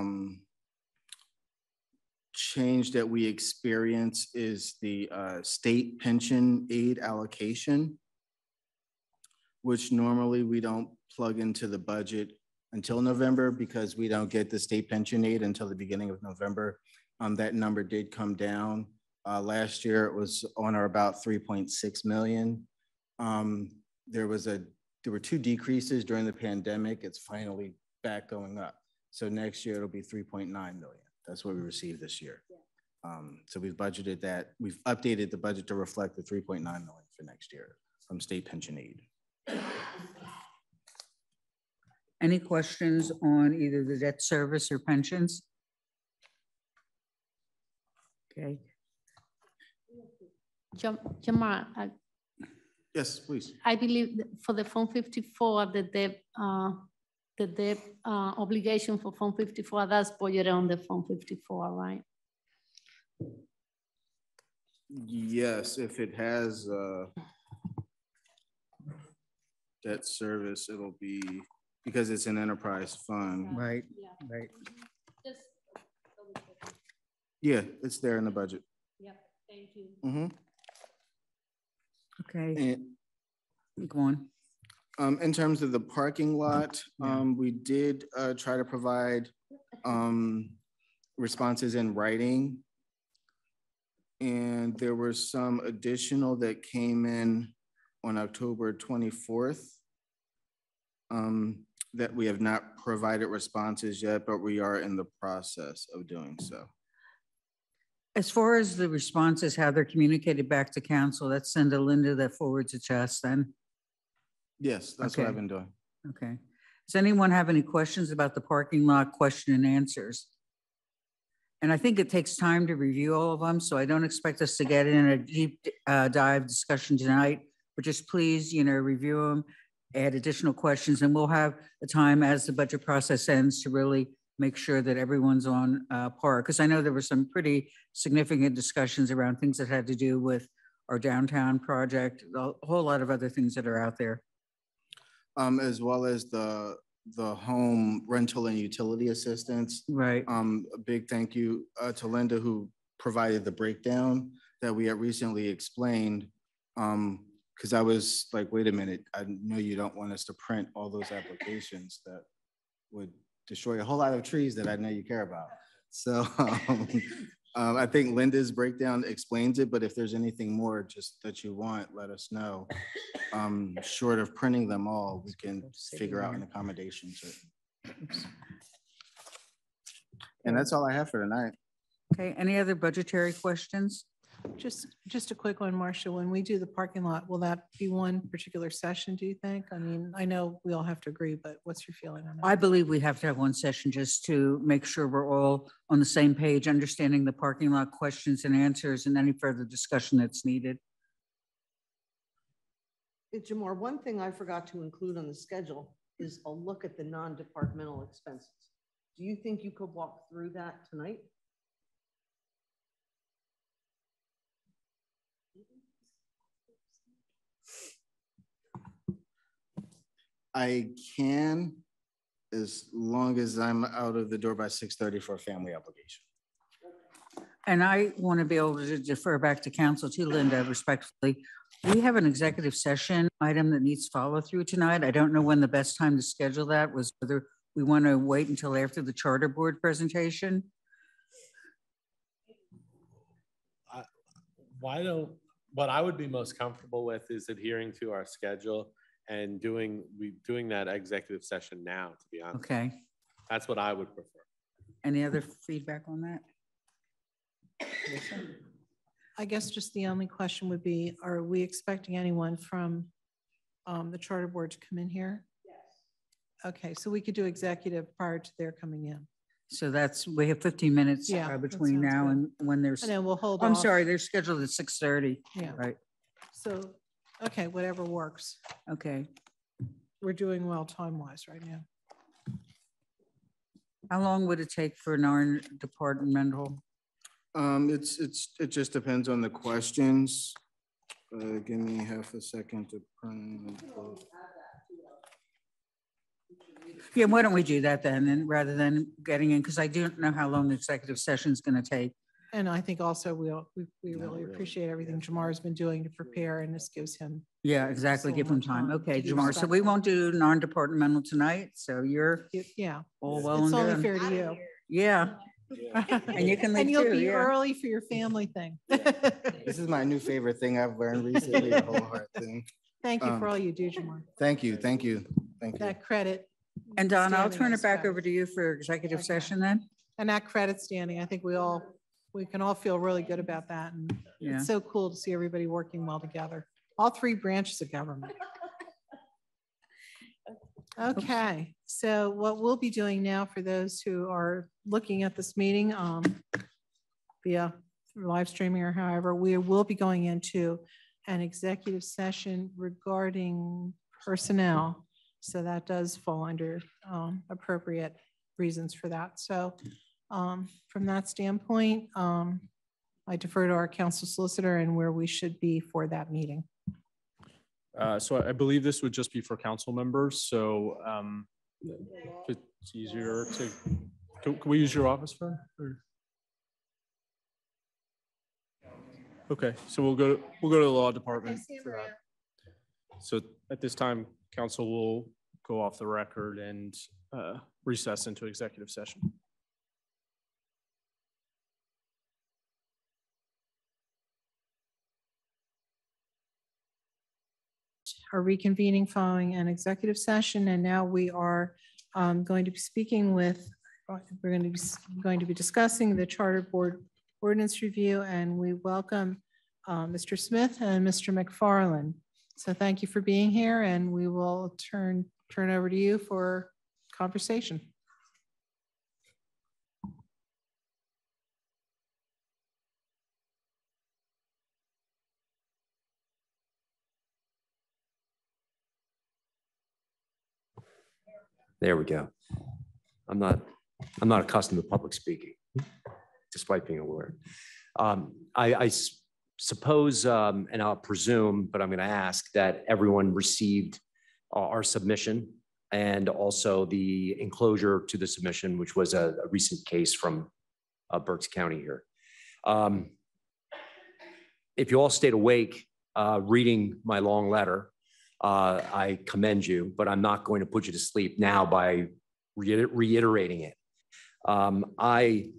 change that we experience is the state pension aid allocation, which normally we don't plug into the budget until November because we don't get the state pension aid until the beginning of November. That number did come down. Last year it was on or about 3.6 million. There were two decreases during the pandemic. It's finally back going up. So next year it'll be 3.9 million. That's what we received this year. So we've budgeted that. We've updated the budget to reflect the 3.9 million for next year from state pension aid. Any questions on either the debt service or pensions? Okay. Jamar, Yes, please. I believe that for the Fund 54, the debt obligation for Fund 54, that's budgeted on the Fund 54, right? Yes, if it has debt service, it'll be, because it's an enterprise fund. Right, Yeah. right. Just double checking. Yeah, it's there in the budget. Yep, thank you. Mm-hmm. Okay, And go on. in terms of the parking lot, we did try to provide responses in writing. And there were some additional that came in on October 24th that we have not provided responses yet, but we are in the process of doing so. As far as the responses, how they're communicated back to council, that's send to Linda that forwards it to us then? Yes, that's what Okay. I've been doing. Okay. Does anyone have any questions about the parking lot question and answers? And I think it takes time to review all of them, so I don't expect us to get in a deep dive discussion tonight, but just please, review them, add additional questions, and we'll have the time as the budget process ends to really make sure that everyone's on par. Because I know there were some pretty significant discussions around things that had to do with our downtown project, a whole lot of other things that are out there. As well as the home rental and utility assistance. Right. A big thank you to Linda, who provided the breakdown that we had recently explained. Because I was like, wait a minute, I know you don't want us to print all those applications that would destroy a whole lot of trees that I know you care about. So I think Linda's breakdown explains it, but if there's anything more just that you want, let us know. Short of printing them all, we can figure out an accommodation to. And that's all I have for tonight. Okay, any other budgetary questions? Just a quick one, Marcia. When we do the parking lot, will that be one particular session, do you think? I mean, I know we all have to agree, but what's your feeling on that? I believe we have to have one session just to make sure we're all on the same page, understanding the parking lot questions and answers and any further discussion that's needed. Jamar, one thing I forgot to include on the schedule is a look at the non-departmental expenses. Do you think you could walk through that tonight? I can, as long as I'm out of the door by 6:30 for a family obligation. And I want to be able to defer back to council too, Linda, respectfully. We have an executive session item that needs follow through tonight. I don't know when the best time to schedule that was, whether we want to wait until after the charter board presentation. What I would be most comfortable with is adhering to our schedule and doing that executive session now, to be honest. Okay. That's what I would prefer. Any other feedback on that? I guess just the only question would be, are we expecting anyone from the charter board to come in here? Yes. Okay, so we could do executive prior to their coming in. So we have 15 minutes Yeah, that between sounds now good. and when there's, And then we'll hold I'm off. sorry, they're scheduled at 6:30. Yeah. Right, So, okay, whatever works. okay. We're doing well time-wise right now. How long would it take for non-departmental? It just depends on the questions. Give me half a second to print. Yeah, why don't we do that then, and rather than getting in, because I don't know how long the executive session is going to take. And I think also we really appreciate everything Jamar's been doing to prepare, and this gives him. Yeah, exactly, So give them much time. time Okay, to be Jamar, so we respectful. won't do non-departmental tonight, so you're Yeah. all well It's and only good. fair to you. Yeah, and you can leave And you'll too, be yeah. early for your family thing. This is my new favorite thing I've learned recently, the whole heart thing. Thank you for all you do, Jamar. Thank you, thank you, thank you. That credit. And Don, I'll standing turn is it back fabulous. over to you for executive Okay. session then. And that credit standing, I think we can all feel really good about that. And Yeah. it's so cool to see everybody working well together. All three branches of government. Okay, so what we'll be doing now for those who are looking at this meeting via live streaming or however, we will be going into an executive session regarding personnel. So that does fall under appropriate reasons for that. So from that standpoint, I defer to our council solicitor and where we should be for that meeting. So I believe this would just be for council members, so if it's easier to, can we use your office phone? Or? Okay, so we'll go to the law department for that. So at this time, council will go off the record and recess into executive session. Are reconvening following an executive session, and now we are going to be speaking with, we're going to be discussing the charter board ordinance review, and we welcome Mr. Smith and Mr. McFarland. So thank you for being here, and we will turn over to you for conversation. There we go. I'm not accustomed to public speaking, despite being a lawyer. I suppose, and I'll presume, but I'm going to ask that everyone received our submission and also the enclosure to the submission, which was a recent case from Berks County here. If you all stayed awake reading my long letter, I commend you, but I'm not going to put you to sleep now by reiterating it. I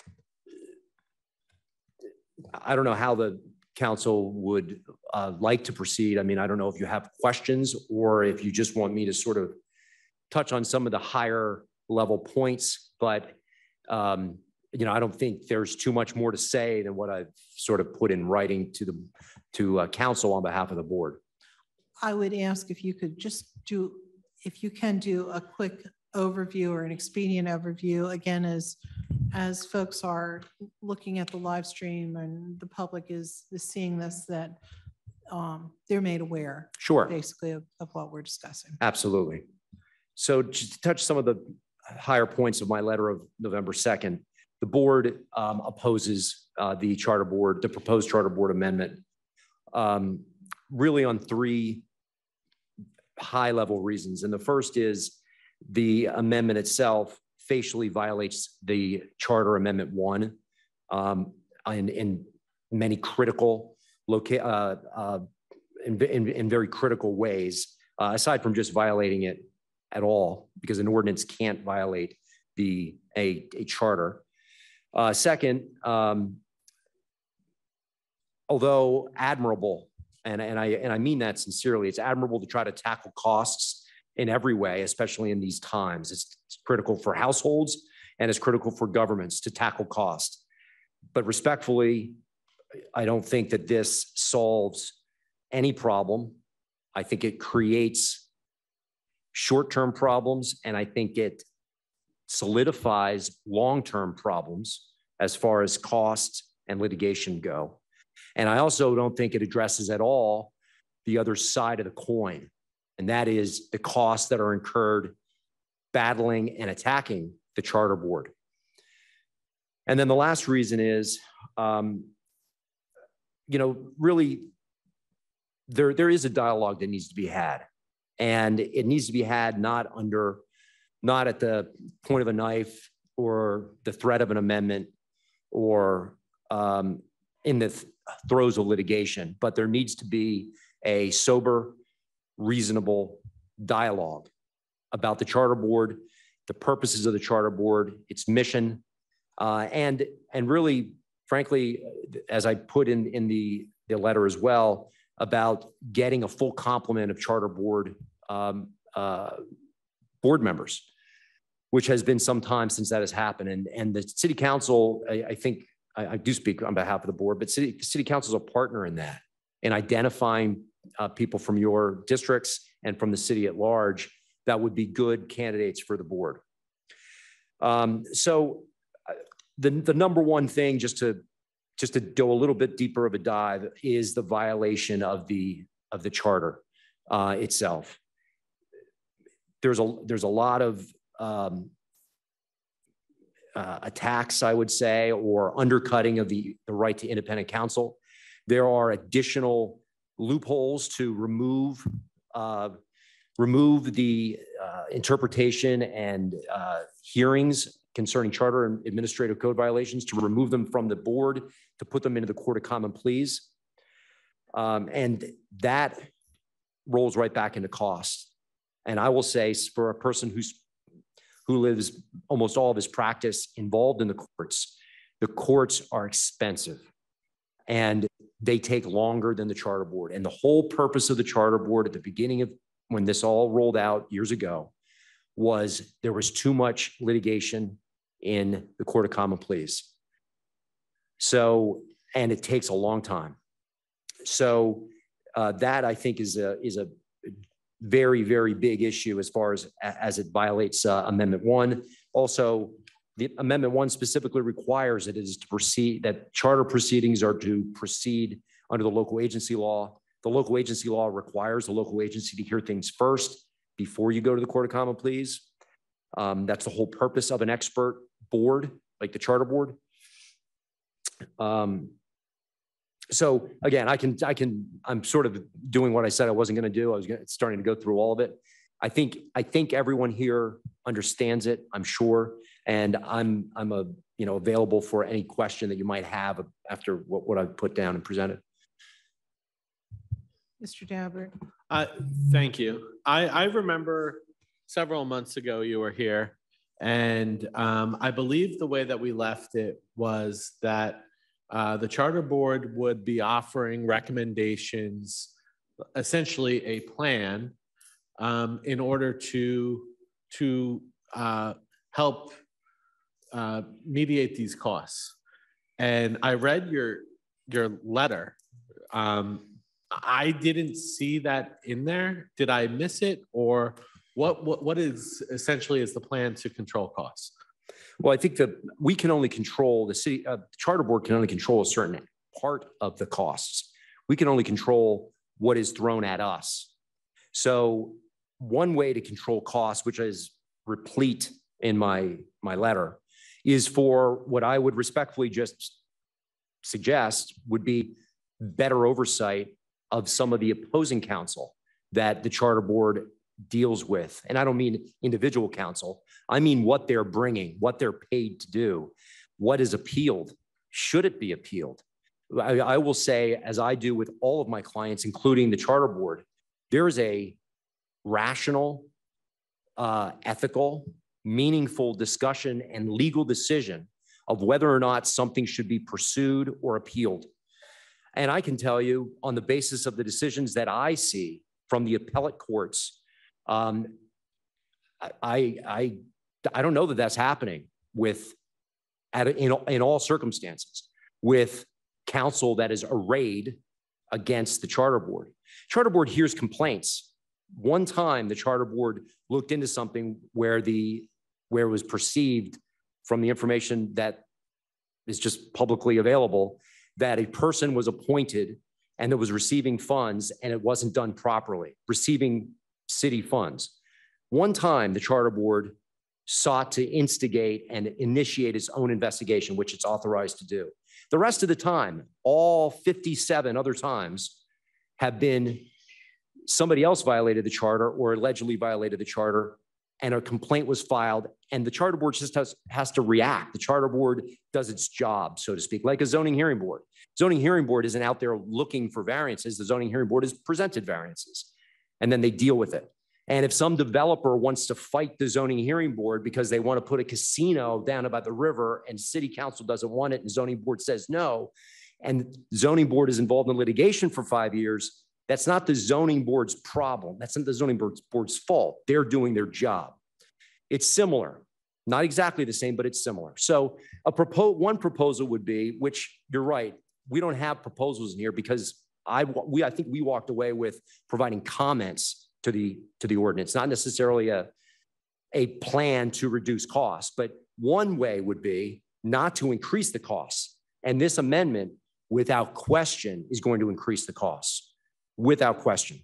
don't know how the council would like to proceed. I mean, I don't know if you have questions or if you just want me to sort of touch on some of the higher level points, but you know, I don't think there's too much more to say than what I've sort of put in writing to council on behalf of the board. I would ask if you could just if you can do a quick overview or an expedient overview, again, as folks are looking at the live stream and the public is seeing this, that they're made aware. Sure. Basically of what we're discussing. Absolutely. So just to touch some of the higher points of my letter of November 2nd, the board opposes the proposed charter board amendment really on three high-level reasons. And the first is the amendment itself facially violates the Charter Amendment 1 in many critical in very critical ways, aside from just violating it at all, because an ordinance can't violate a charter. Second, although admirable, and I mean that sincerely, it's admirable to try to tackle costs in every way, especially in these times. It's critical for households and it's critical for governments to tackle cost. But respectfully, I don't think that this solves any problem. I think it creates short-term problems, and I think it solidifies long-term problems as far as costs and litigation go. And I also don't think it addresses at all the other side of the coin, and that is the costs that are incurred battling and attacking the charter board. And then the last reason is, really, there is a dialogue that needs to be had, and it needs to be had not at the point of a knife or the threat of an amendment or in the throes of litigation, but there needs to be a sober, reasonable dialogue about the charter board, the purposes of the charter board, its mission, and really, frankly, as I put in the letter as well, about getting a full complement of charter board board members, which has been some time since that has happened. And the city council, I think, I do speak on behalf of the board, but city council is a partner in that, in identifying people from your districts and from the city at large that would be good candidates for the board. So the number one thing, just to go a little bit deeper of a dive, is the violation of the charter itself. There's a lot of attacks, I would say, or undercutting of the right to independent counsel. There are additional loopholes to remove the interpretation and hearings concerning charter and administrative code violations, to remove them from the board, to put them into the Court of Common Pleas. And that rolls right back into cost. And I will say, for a person who lives almost all of his practice involved in the courts are expensive and they take longer than the charter board. And the whole purpose of the charter board at the beginning of when this all rolled out years ago was there was too much litigation in the Court of Common Pleas. So, and it takes a long time. So that, I think, is a very, very big issue as far as it violates Amendment 1. Also, the Amendment 1 specifically requires that charter proceedings are to proceed under the local agency law. The local agency law requires the local agency to hear things first before you go to the Court of Common Pleas. That's the whole purpose of an expert board, like the charter board. So again, I'm sort of doing what I said I wasn't going to do. I was starting to go through all of it. I think everyone here understands it, I'm sure. And I'm available for any question that you might have after what I've put down and presented. Mr. Daubert. Thank you. I remember several months ago you were here, and I believe the way that we left it was that the charter board would be offering recommendations, essentially a plan, in order to help mediate these costs. And I read your letter. I didn't see that in there. Did I miss it, or what is essentially is the plan to control costs? Well, I think that we can only control the city. Charter board can only control a certain part of the costs. We can only control what is thrown at us. So one way to control costs, which is replete in my letter, is for what I would respectfully just suggest would be better oversight of some of the opposing counsel that the charter board deals with. And I don't mean individual counsel. I mean what they're bringing, what they're paid to do, what is appealed. Should it be appealed? I will say, as I do with all of my clients, including the charter board, there is a rational, ethical, meaningful discussion and legal decision of whether or not something should be pursued or appealed. And I can tell you, on the basis of the decisions that I see from the appellate courts, I don't know that that's happening in all circumstances with counsel that is arrayed against the charter board. Charter board hears complaints. One time, the charter board looked into something where it was perceived from the information that is just publicly available that a person was appointed and that was receiving funds and it wasn't done properly, receiving city funds. One time, the charter board sought to instigate and initiate its own investigation, which it's authorized to do. The rest of the time, all 57 other times, have been somebody else violated the charter or allegedly violated the charter, and a complaint was filed, and the charter board just has to react. The charter board does its job, so to speak, like a zoning hearing board. Zoning hearing board isn't out there looking for variances. The zoning hearing board has presented variances, and then they deal with it. And if some developer wants to fight the zoning hearing board because they want to put a casino down about the river and city council doesn't want it and zoning board says no, and zoning board is involved in litigation for 5 years, that's not the zoning board's problem. That's not the zoning board's fault. They're doing their job. It's similar, not exactly the same, but it's similar. So one proposal would be, which you're right, we don't have proposals in here because I think we walked away with providing comments to the ordinance, not necessarily a plan to reduce costs, but one way would be not to increase the costs. And this amendment, without question, is going to increase the costs, without question.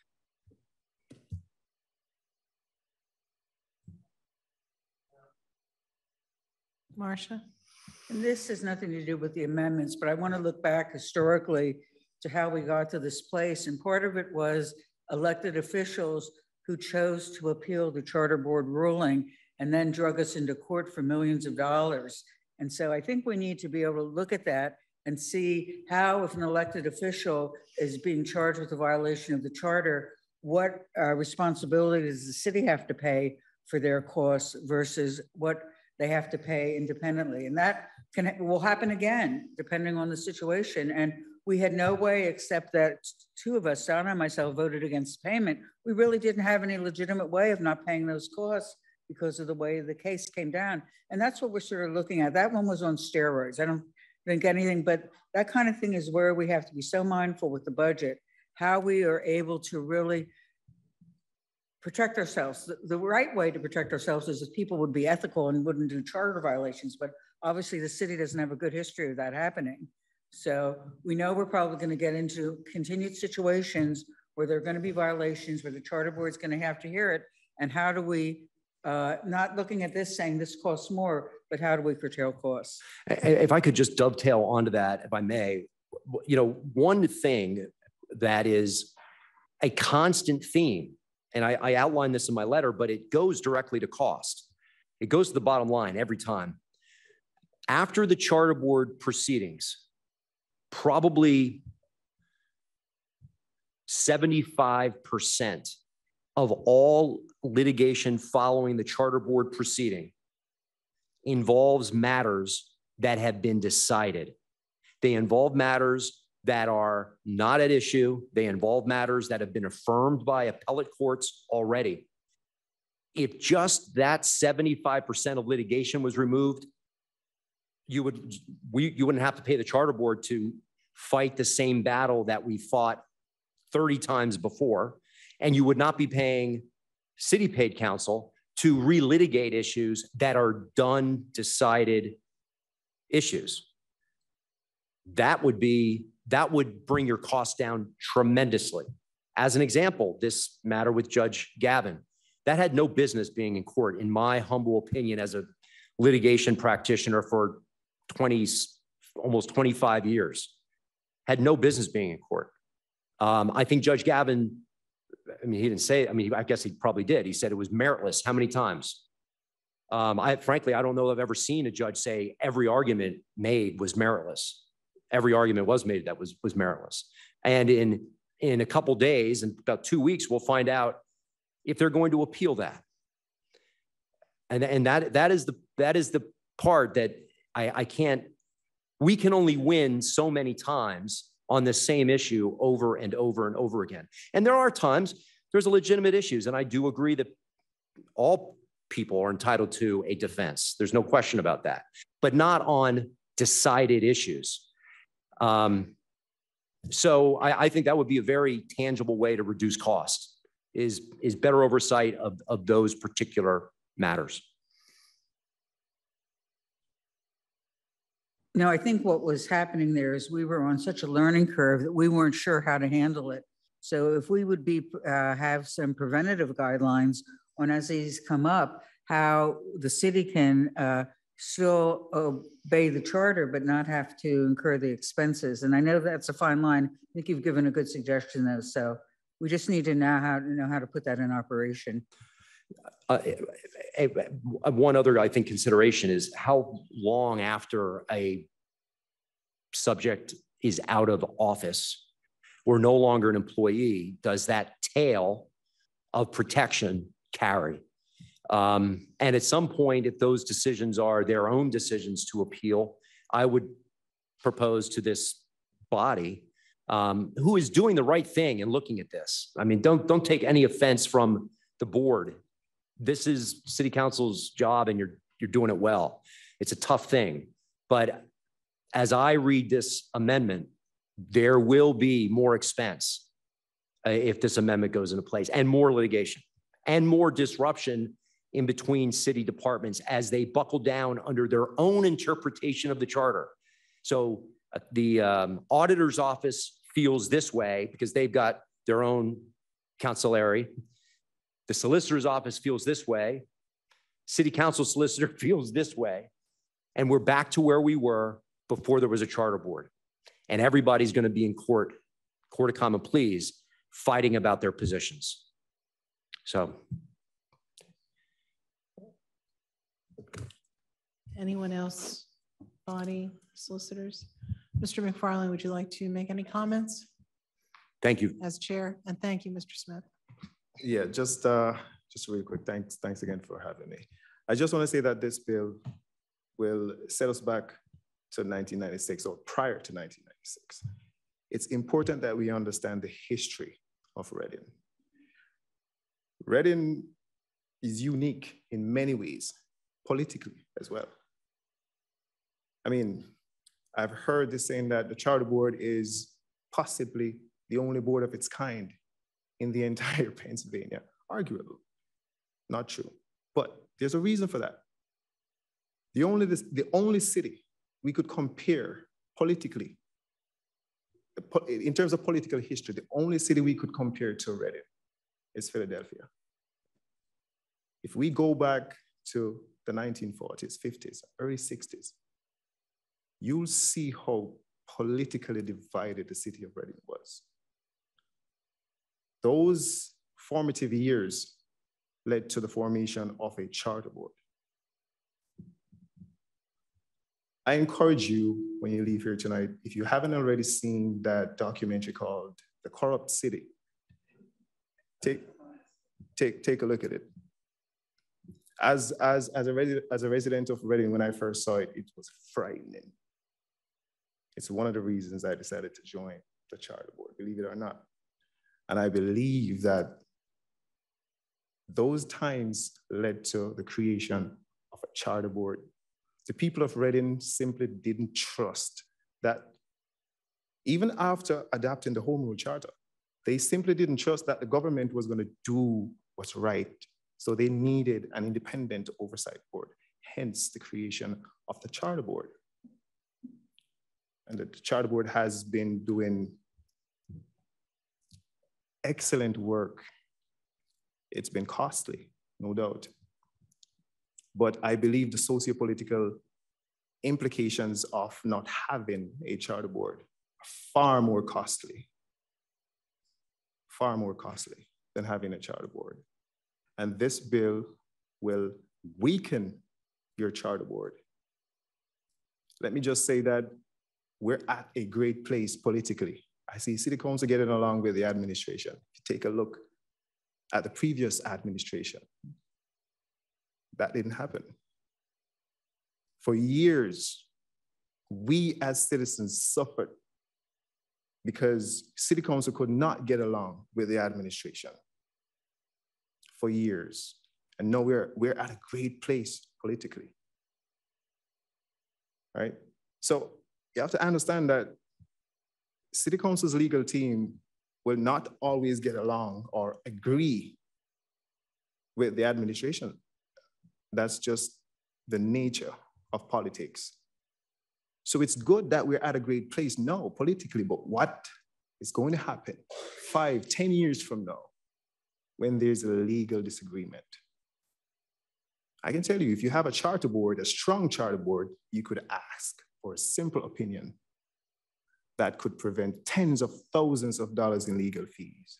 Marcia? And this has nothing to do with the amendments, but I want to look back historically to how we got to this place. And part of it was elected officials who chose to appeal the charter board ruling and then drug us into court for millions of dollars. And so I think we need to be able to look at that and see how, if an elected official is being charged with a violation of the charter, what responsibility does the city have to pay for their costs versus what they have to pay independently. And that will happen again, depending on the situation. And we had no way, except that two of us, Donna and myself, voted against payment. We really didn't have any legitimate way of not paying those costs because of the way the case came down. And that's what we're sort of looking at. That one was on steroids. I don't think anything, but that kind of thing is where we have to be so mindful with the budget, how we are able to really protect ourselves. The right way to protect ourselves is if people would be ethical and wouldn't do charter violations, but obviously the city doesn't have a good history of that happening. So we know we're probably going to get into continued situations where there are going to be violations, where the charter board is going to have to hear it. And how do we, not looking at this saying this costs more, but how do we curtail costs? If I could just dovetail onto that, if I may, one thing that is a constant theme, and I outlined this in my letter, but it goes directly to cost. It goes to the bottom line every time. After the charter board proceedings, probably 75% of all litigation following the charter board proceeding involves matters that have been decided. They involve matters that are not at issue. They involve matters that have been affirmed by appellate courts already. If just that 75% of litigation was removed, you wouldn't have to pay the charter board to fight the same battle that we fought 30 times before, and you would not be paying city paid counsel to relitigate issues that are done, decided issues. That would bring your costs down tremendously. As an example, this matter with Judge Gavin, that had no business being in court, in my humble opinion, as a litigation practitioner for almost 25 years, had no business being in court. I think Judge Gavin, I mean, he didn't say, I mean, I guess he probably did. He said it was meritless. How many times? Frankly, I don't know if I've ever seen a judge say every argument made was meritless. Every argument was made that was meritless. And in a couple days, in about 2 weeks, we'll find out if they're going to appeal that. And that is the part that I can't, we can only win so many times on the same issue over and over and over again. And there are times there's legitimate issues. And I do agree that all people are entitled to a defense. There's no question about that, but not on decided issues. So I think that would be a very tangible way to reduce costs is better oversight of those particular matters. No, I think what was happening there is we were on such a learning curve that we weren't sure how to handle it. So if we would be have some preventative guidelines on as these come up, how the city can still obey the charter, but not have to incur the expenses. And I know that's a fine line. I think you've given a good suggestion though. So we just need to know how to put that in operation. One other, I think, consideration is how long after a subject is out of office or no longer an employee does that tail of protection carry? And at some point, if those decisions are their own decisions to appeal, I would propose to this body who is doing the right thing and looking at this. I mean, don't take any offense from the board. This is city council's job and you're doing it well. It's a tough thing. But as I read this amendment, there will be more expense if this amendment goes into place and more litigation and more disruption in between city departments as they buckle down under their own interpretation of the charter. So the auditor's office feels this way because they've got their own cancellery. The solicitor's office feels this way. City council solicitor feels this way. And we're back to where we were before there was a charter board. And everybody's going to be in court of common pleas, fighting about their positions. So. Anyone else? Body, solicitors? Mr. McFarland, would you like to make any comments? Thank you. As chair, and thank you, Mr. Smith. Yeah, just really quick. Thanks again for having me. I just want to say that this bill will set us back to 1996 or prior to 1996. It's important that we understand the history of Reading. Reading is unique in many ways, politically as well. I mean, I've heard this saying that the charter board is possibly the only board of its kind in the entire Pennsylvania. Arguable, not true, but there's a reason for that. The only city we could compare politically, in terms of political history, the only city we could compare to Reading is Philadelphia. If we go back to the 1940s, 50s, early 60s, you'll see how politically divided the city of Reading was. Those formative years led to the formation of a charter board. I encourage you, when you leave here tonight, if you haven't already seen that documentary called The Corrupt City, take a look at it. As a resident of Reading, when I first saw it, it was frightening. It's one of the reasons I decided to join the charter board, believe it or not. And I believe that those times led to the creation of a charter board. The people of Reading simply didn't trust that, even after adopting the Home Rule Charter, they simply didn't trust that the government was going to do what's right. So they needed an independent oversight board, hence the creation of the charter board. And the charter board has been doing excellent work. It's been costly, no doubt. But I believe the socio-political implications of not having a charter board are far more costly far more costly than having a charter board. And this bill will weaken your charter board. Let me just say that we're at a great place politically. I see City Council getting along with the administration. If you take a look at the previous administration, that didn't happen. For years, we as citizens suffered because City Council could not get along with the administration for years. And now we're at a great place politically, right? So you have to understand that City Council's legal team will not always get along or agree with the administration. That's just the nature of politics. So it's good that we're at a great place now politically, but what is going to happen 5, 10 years from now when there's a legal disagreement? I can tell you, if you have a charter board, a strong charter board, you could ask for a simple opinion that could prevent tens of thousands of dollars in legal fees.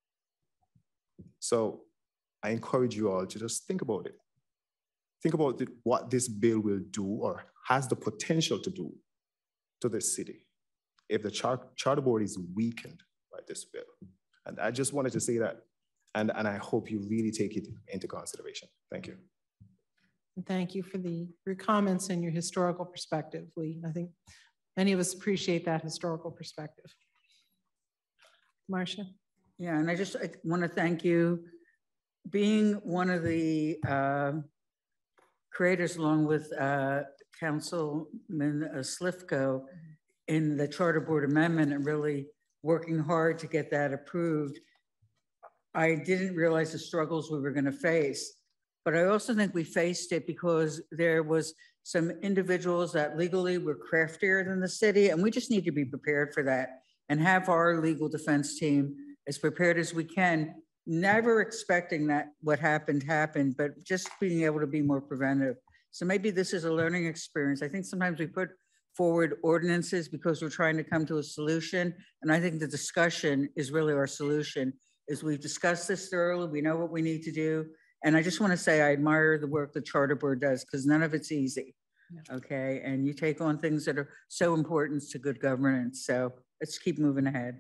So I encourage you all to just think about it. Think about what this bill will do or has the potential to do to this city if the charter board is weakened by this bill. And I just wanted to say that, and I hope you really take it into consideration. Thank you. Thank you for your comments and your historical perspective. I think many of us appreciate that historical perspective. Marcia? Yeah, and I want to thank you. Being one of the creators, along with Councilman Slifko, in the Charter Board Amendment and really working hard to get that approved, I didn't realize the struggles we were going to face. But I also think we faced it because there was some individuals that legally were craftier than the city, and we just need to be prepared for that and have our legal defense team as prepared as we can, never expecting that what happened, but just being able to be more preventive. So maybe this is a learning experience. I think sometimes we put forward ordinances because we're trying to come to a solution, and I think the discussion is really our solution. Is we've discussed this thoroughly, we know what we need to do. And I just want to say I admire the work the Charter Board does because none of it's easy, okay? And you take on things that are so important to good governance. So let's keep moving ahead.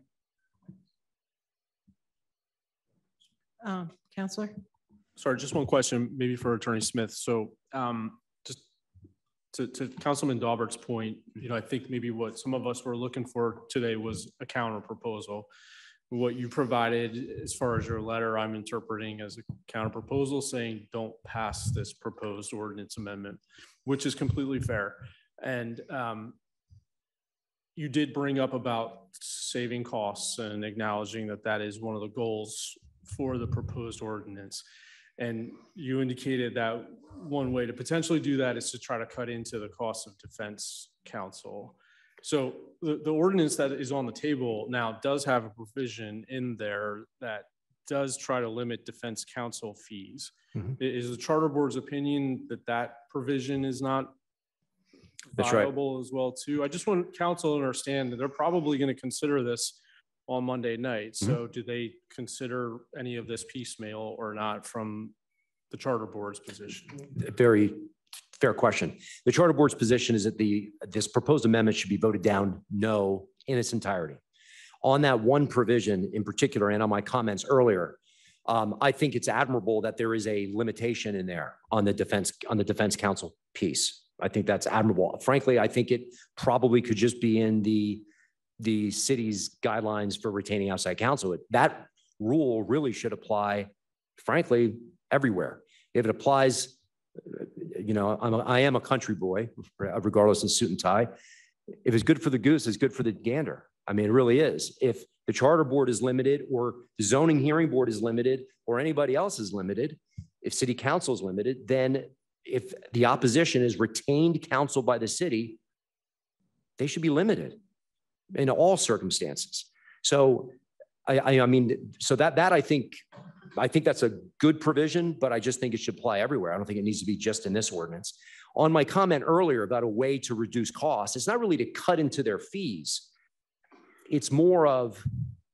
Counselor? Sorry, just one question, maybe for Attorney Smith. So just to Councilman Daubert's point, I think maybe what some of us were looking for today was a counter proposal. What you provided as far as your letter, I'm interpreting as a counter proposal saying don't pass this proposed ordinance amendment, which is completely fair. And you did bring up about saving costs and acknowledging that that is one of the goals for the proposed ordinance. And you indicated that one way to potentially do that is to try to cut into the cost of defense counsel. So the ordinance that is on the table now does have a provision in there that does try to limit defense counsel fees. Mm-hmm. Is the Charter Board's opinion that that provision is not viable as well too? I just want council to understand that they're probably going to consider this on Monday night. So mm-hmm. Do they consider any of this piecemeal or not from the Charter Board's position? Very fair question. The Charter Board's position is that this proposed amendment should be voted down no in its entirety. On that one provision in particular, and on my comments earlier, I think it's admirable that there is a limitation in there on the defense counsel piece. I think that's admirable. Frankly, I think it probably could just be in the city's guidelines for retaining outside counsel. That rule really should apply, frankly, everywhere. If it applies, I am a country boy, regardless of suit and tie. If it's good for the goose, it's good for the gander. I mean, it really is. If the Charter Board is limited, or the Zoning Hearing Board is limited, or anybody else is limited, if City Council is limited, then if the opposition is retained counsel by the city, they should be limited in all circumstances. So, I mean, so that I think that's a good provision, but I just think it should apply everywhere. I don't think it needs to be just in this ordinance. On my comment earlier about a way to reduce costs, it's not really to cut into their fees. It's more of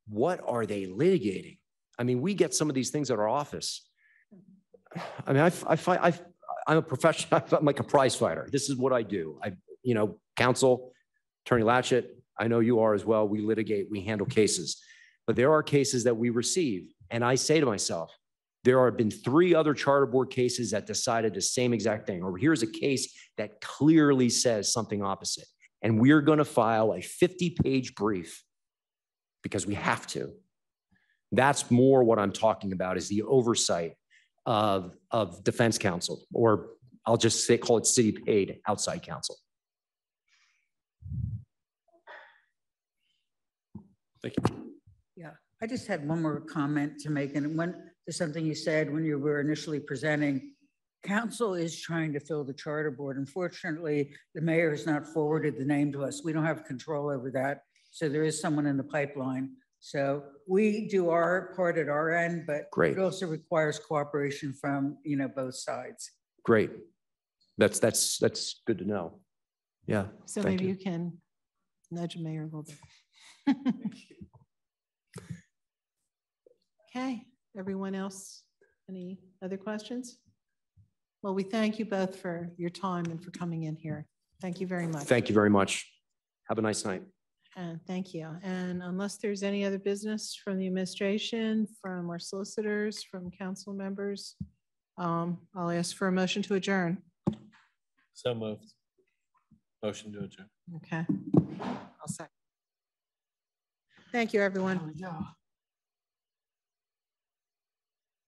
what are they litigating? I mean, we get some of these things at our office. I mean, I'm a professional, I'm like a prize fighter. This is what I do. Counsel, Attorney Latchett, I know you are as well. We litigate, we handle cases. But there are cases that we receive. And I say to myself, there have been 3 other charter board cases that decided the same exact thing. Or here's a case that clearly says something opposite. And we're going to file a 50-page brief because we have to. That's more what I'm talking about, is the oversight of defense counsel, or I'll just say, call it city paid outside counsel. Thank you. Yeah, I just had one more comment to make. And there's something you said when you were initially presenting. Council is trying to fill the charter board. Unfortunately, the mayor has not forwarded the name to us. We don't have control over that. So there is someone in the pipeline. So we do our part at our end, but Great. It also requires cooperation from, both sides. Great. That's good to know. Yeah. So thank maybe you can nudge the mayor a little bit. Okay, everyone else, any other questions? Well, we thank you both for your time and for coming in here. Thank you very much. Thank you very much. Have a nice night. And thank you. And unless there's any other business from the administration, from our solicitors, from council members, I'll ask for a motion to adjourn. So moved. Motion to adjourn. Okay. I'll second. Thank you, everyone.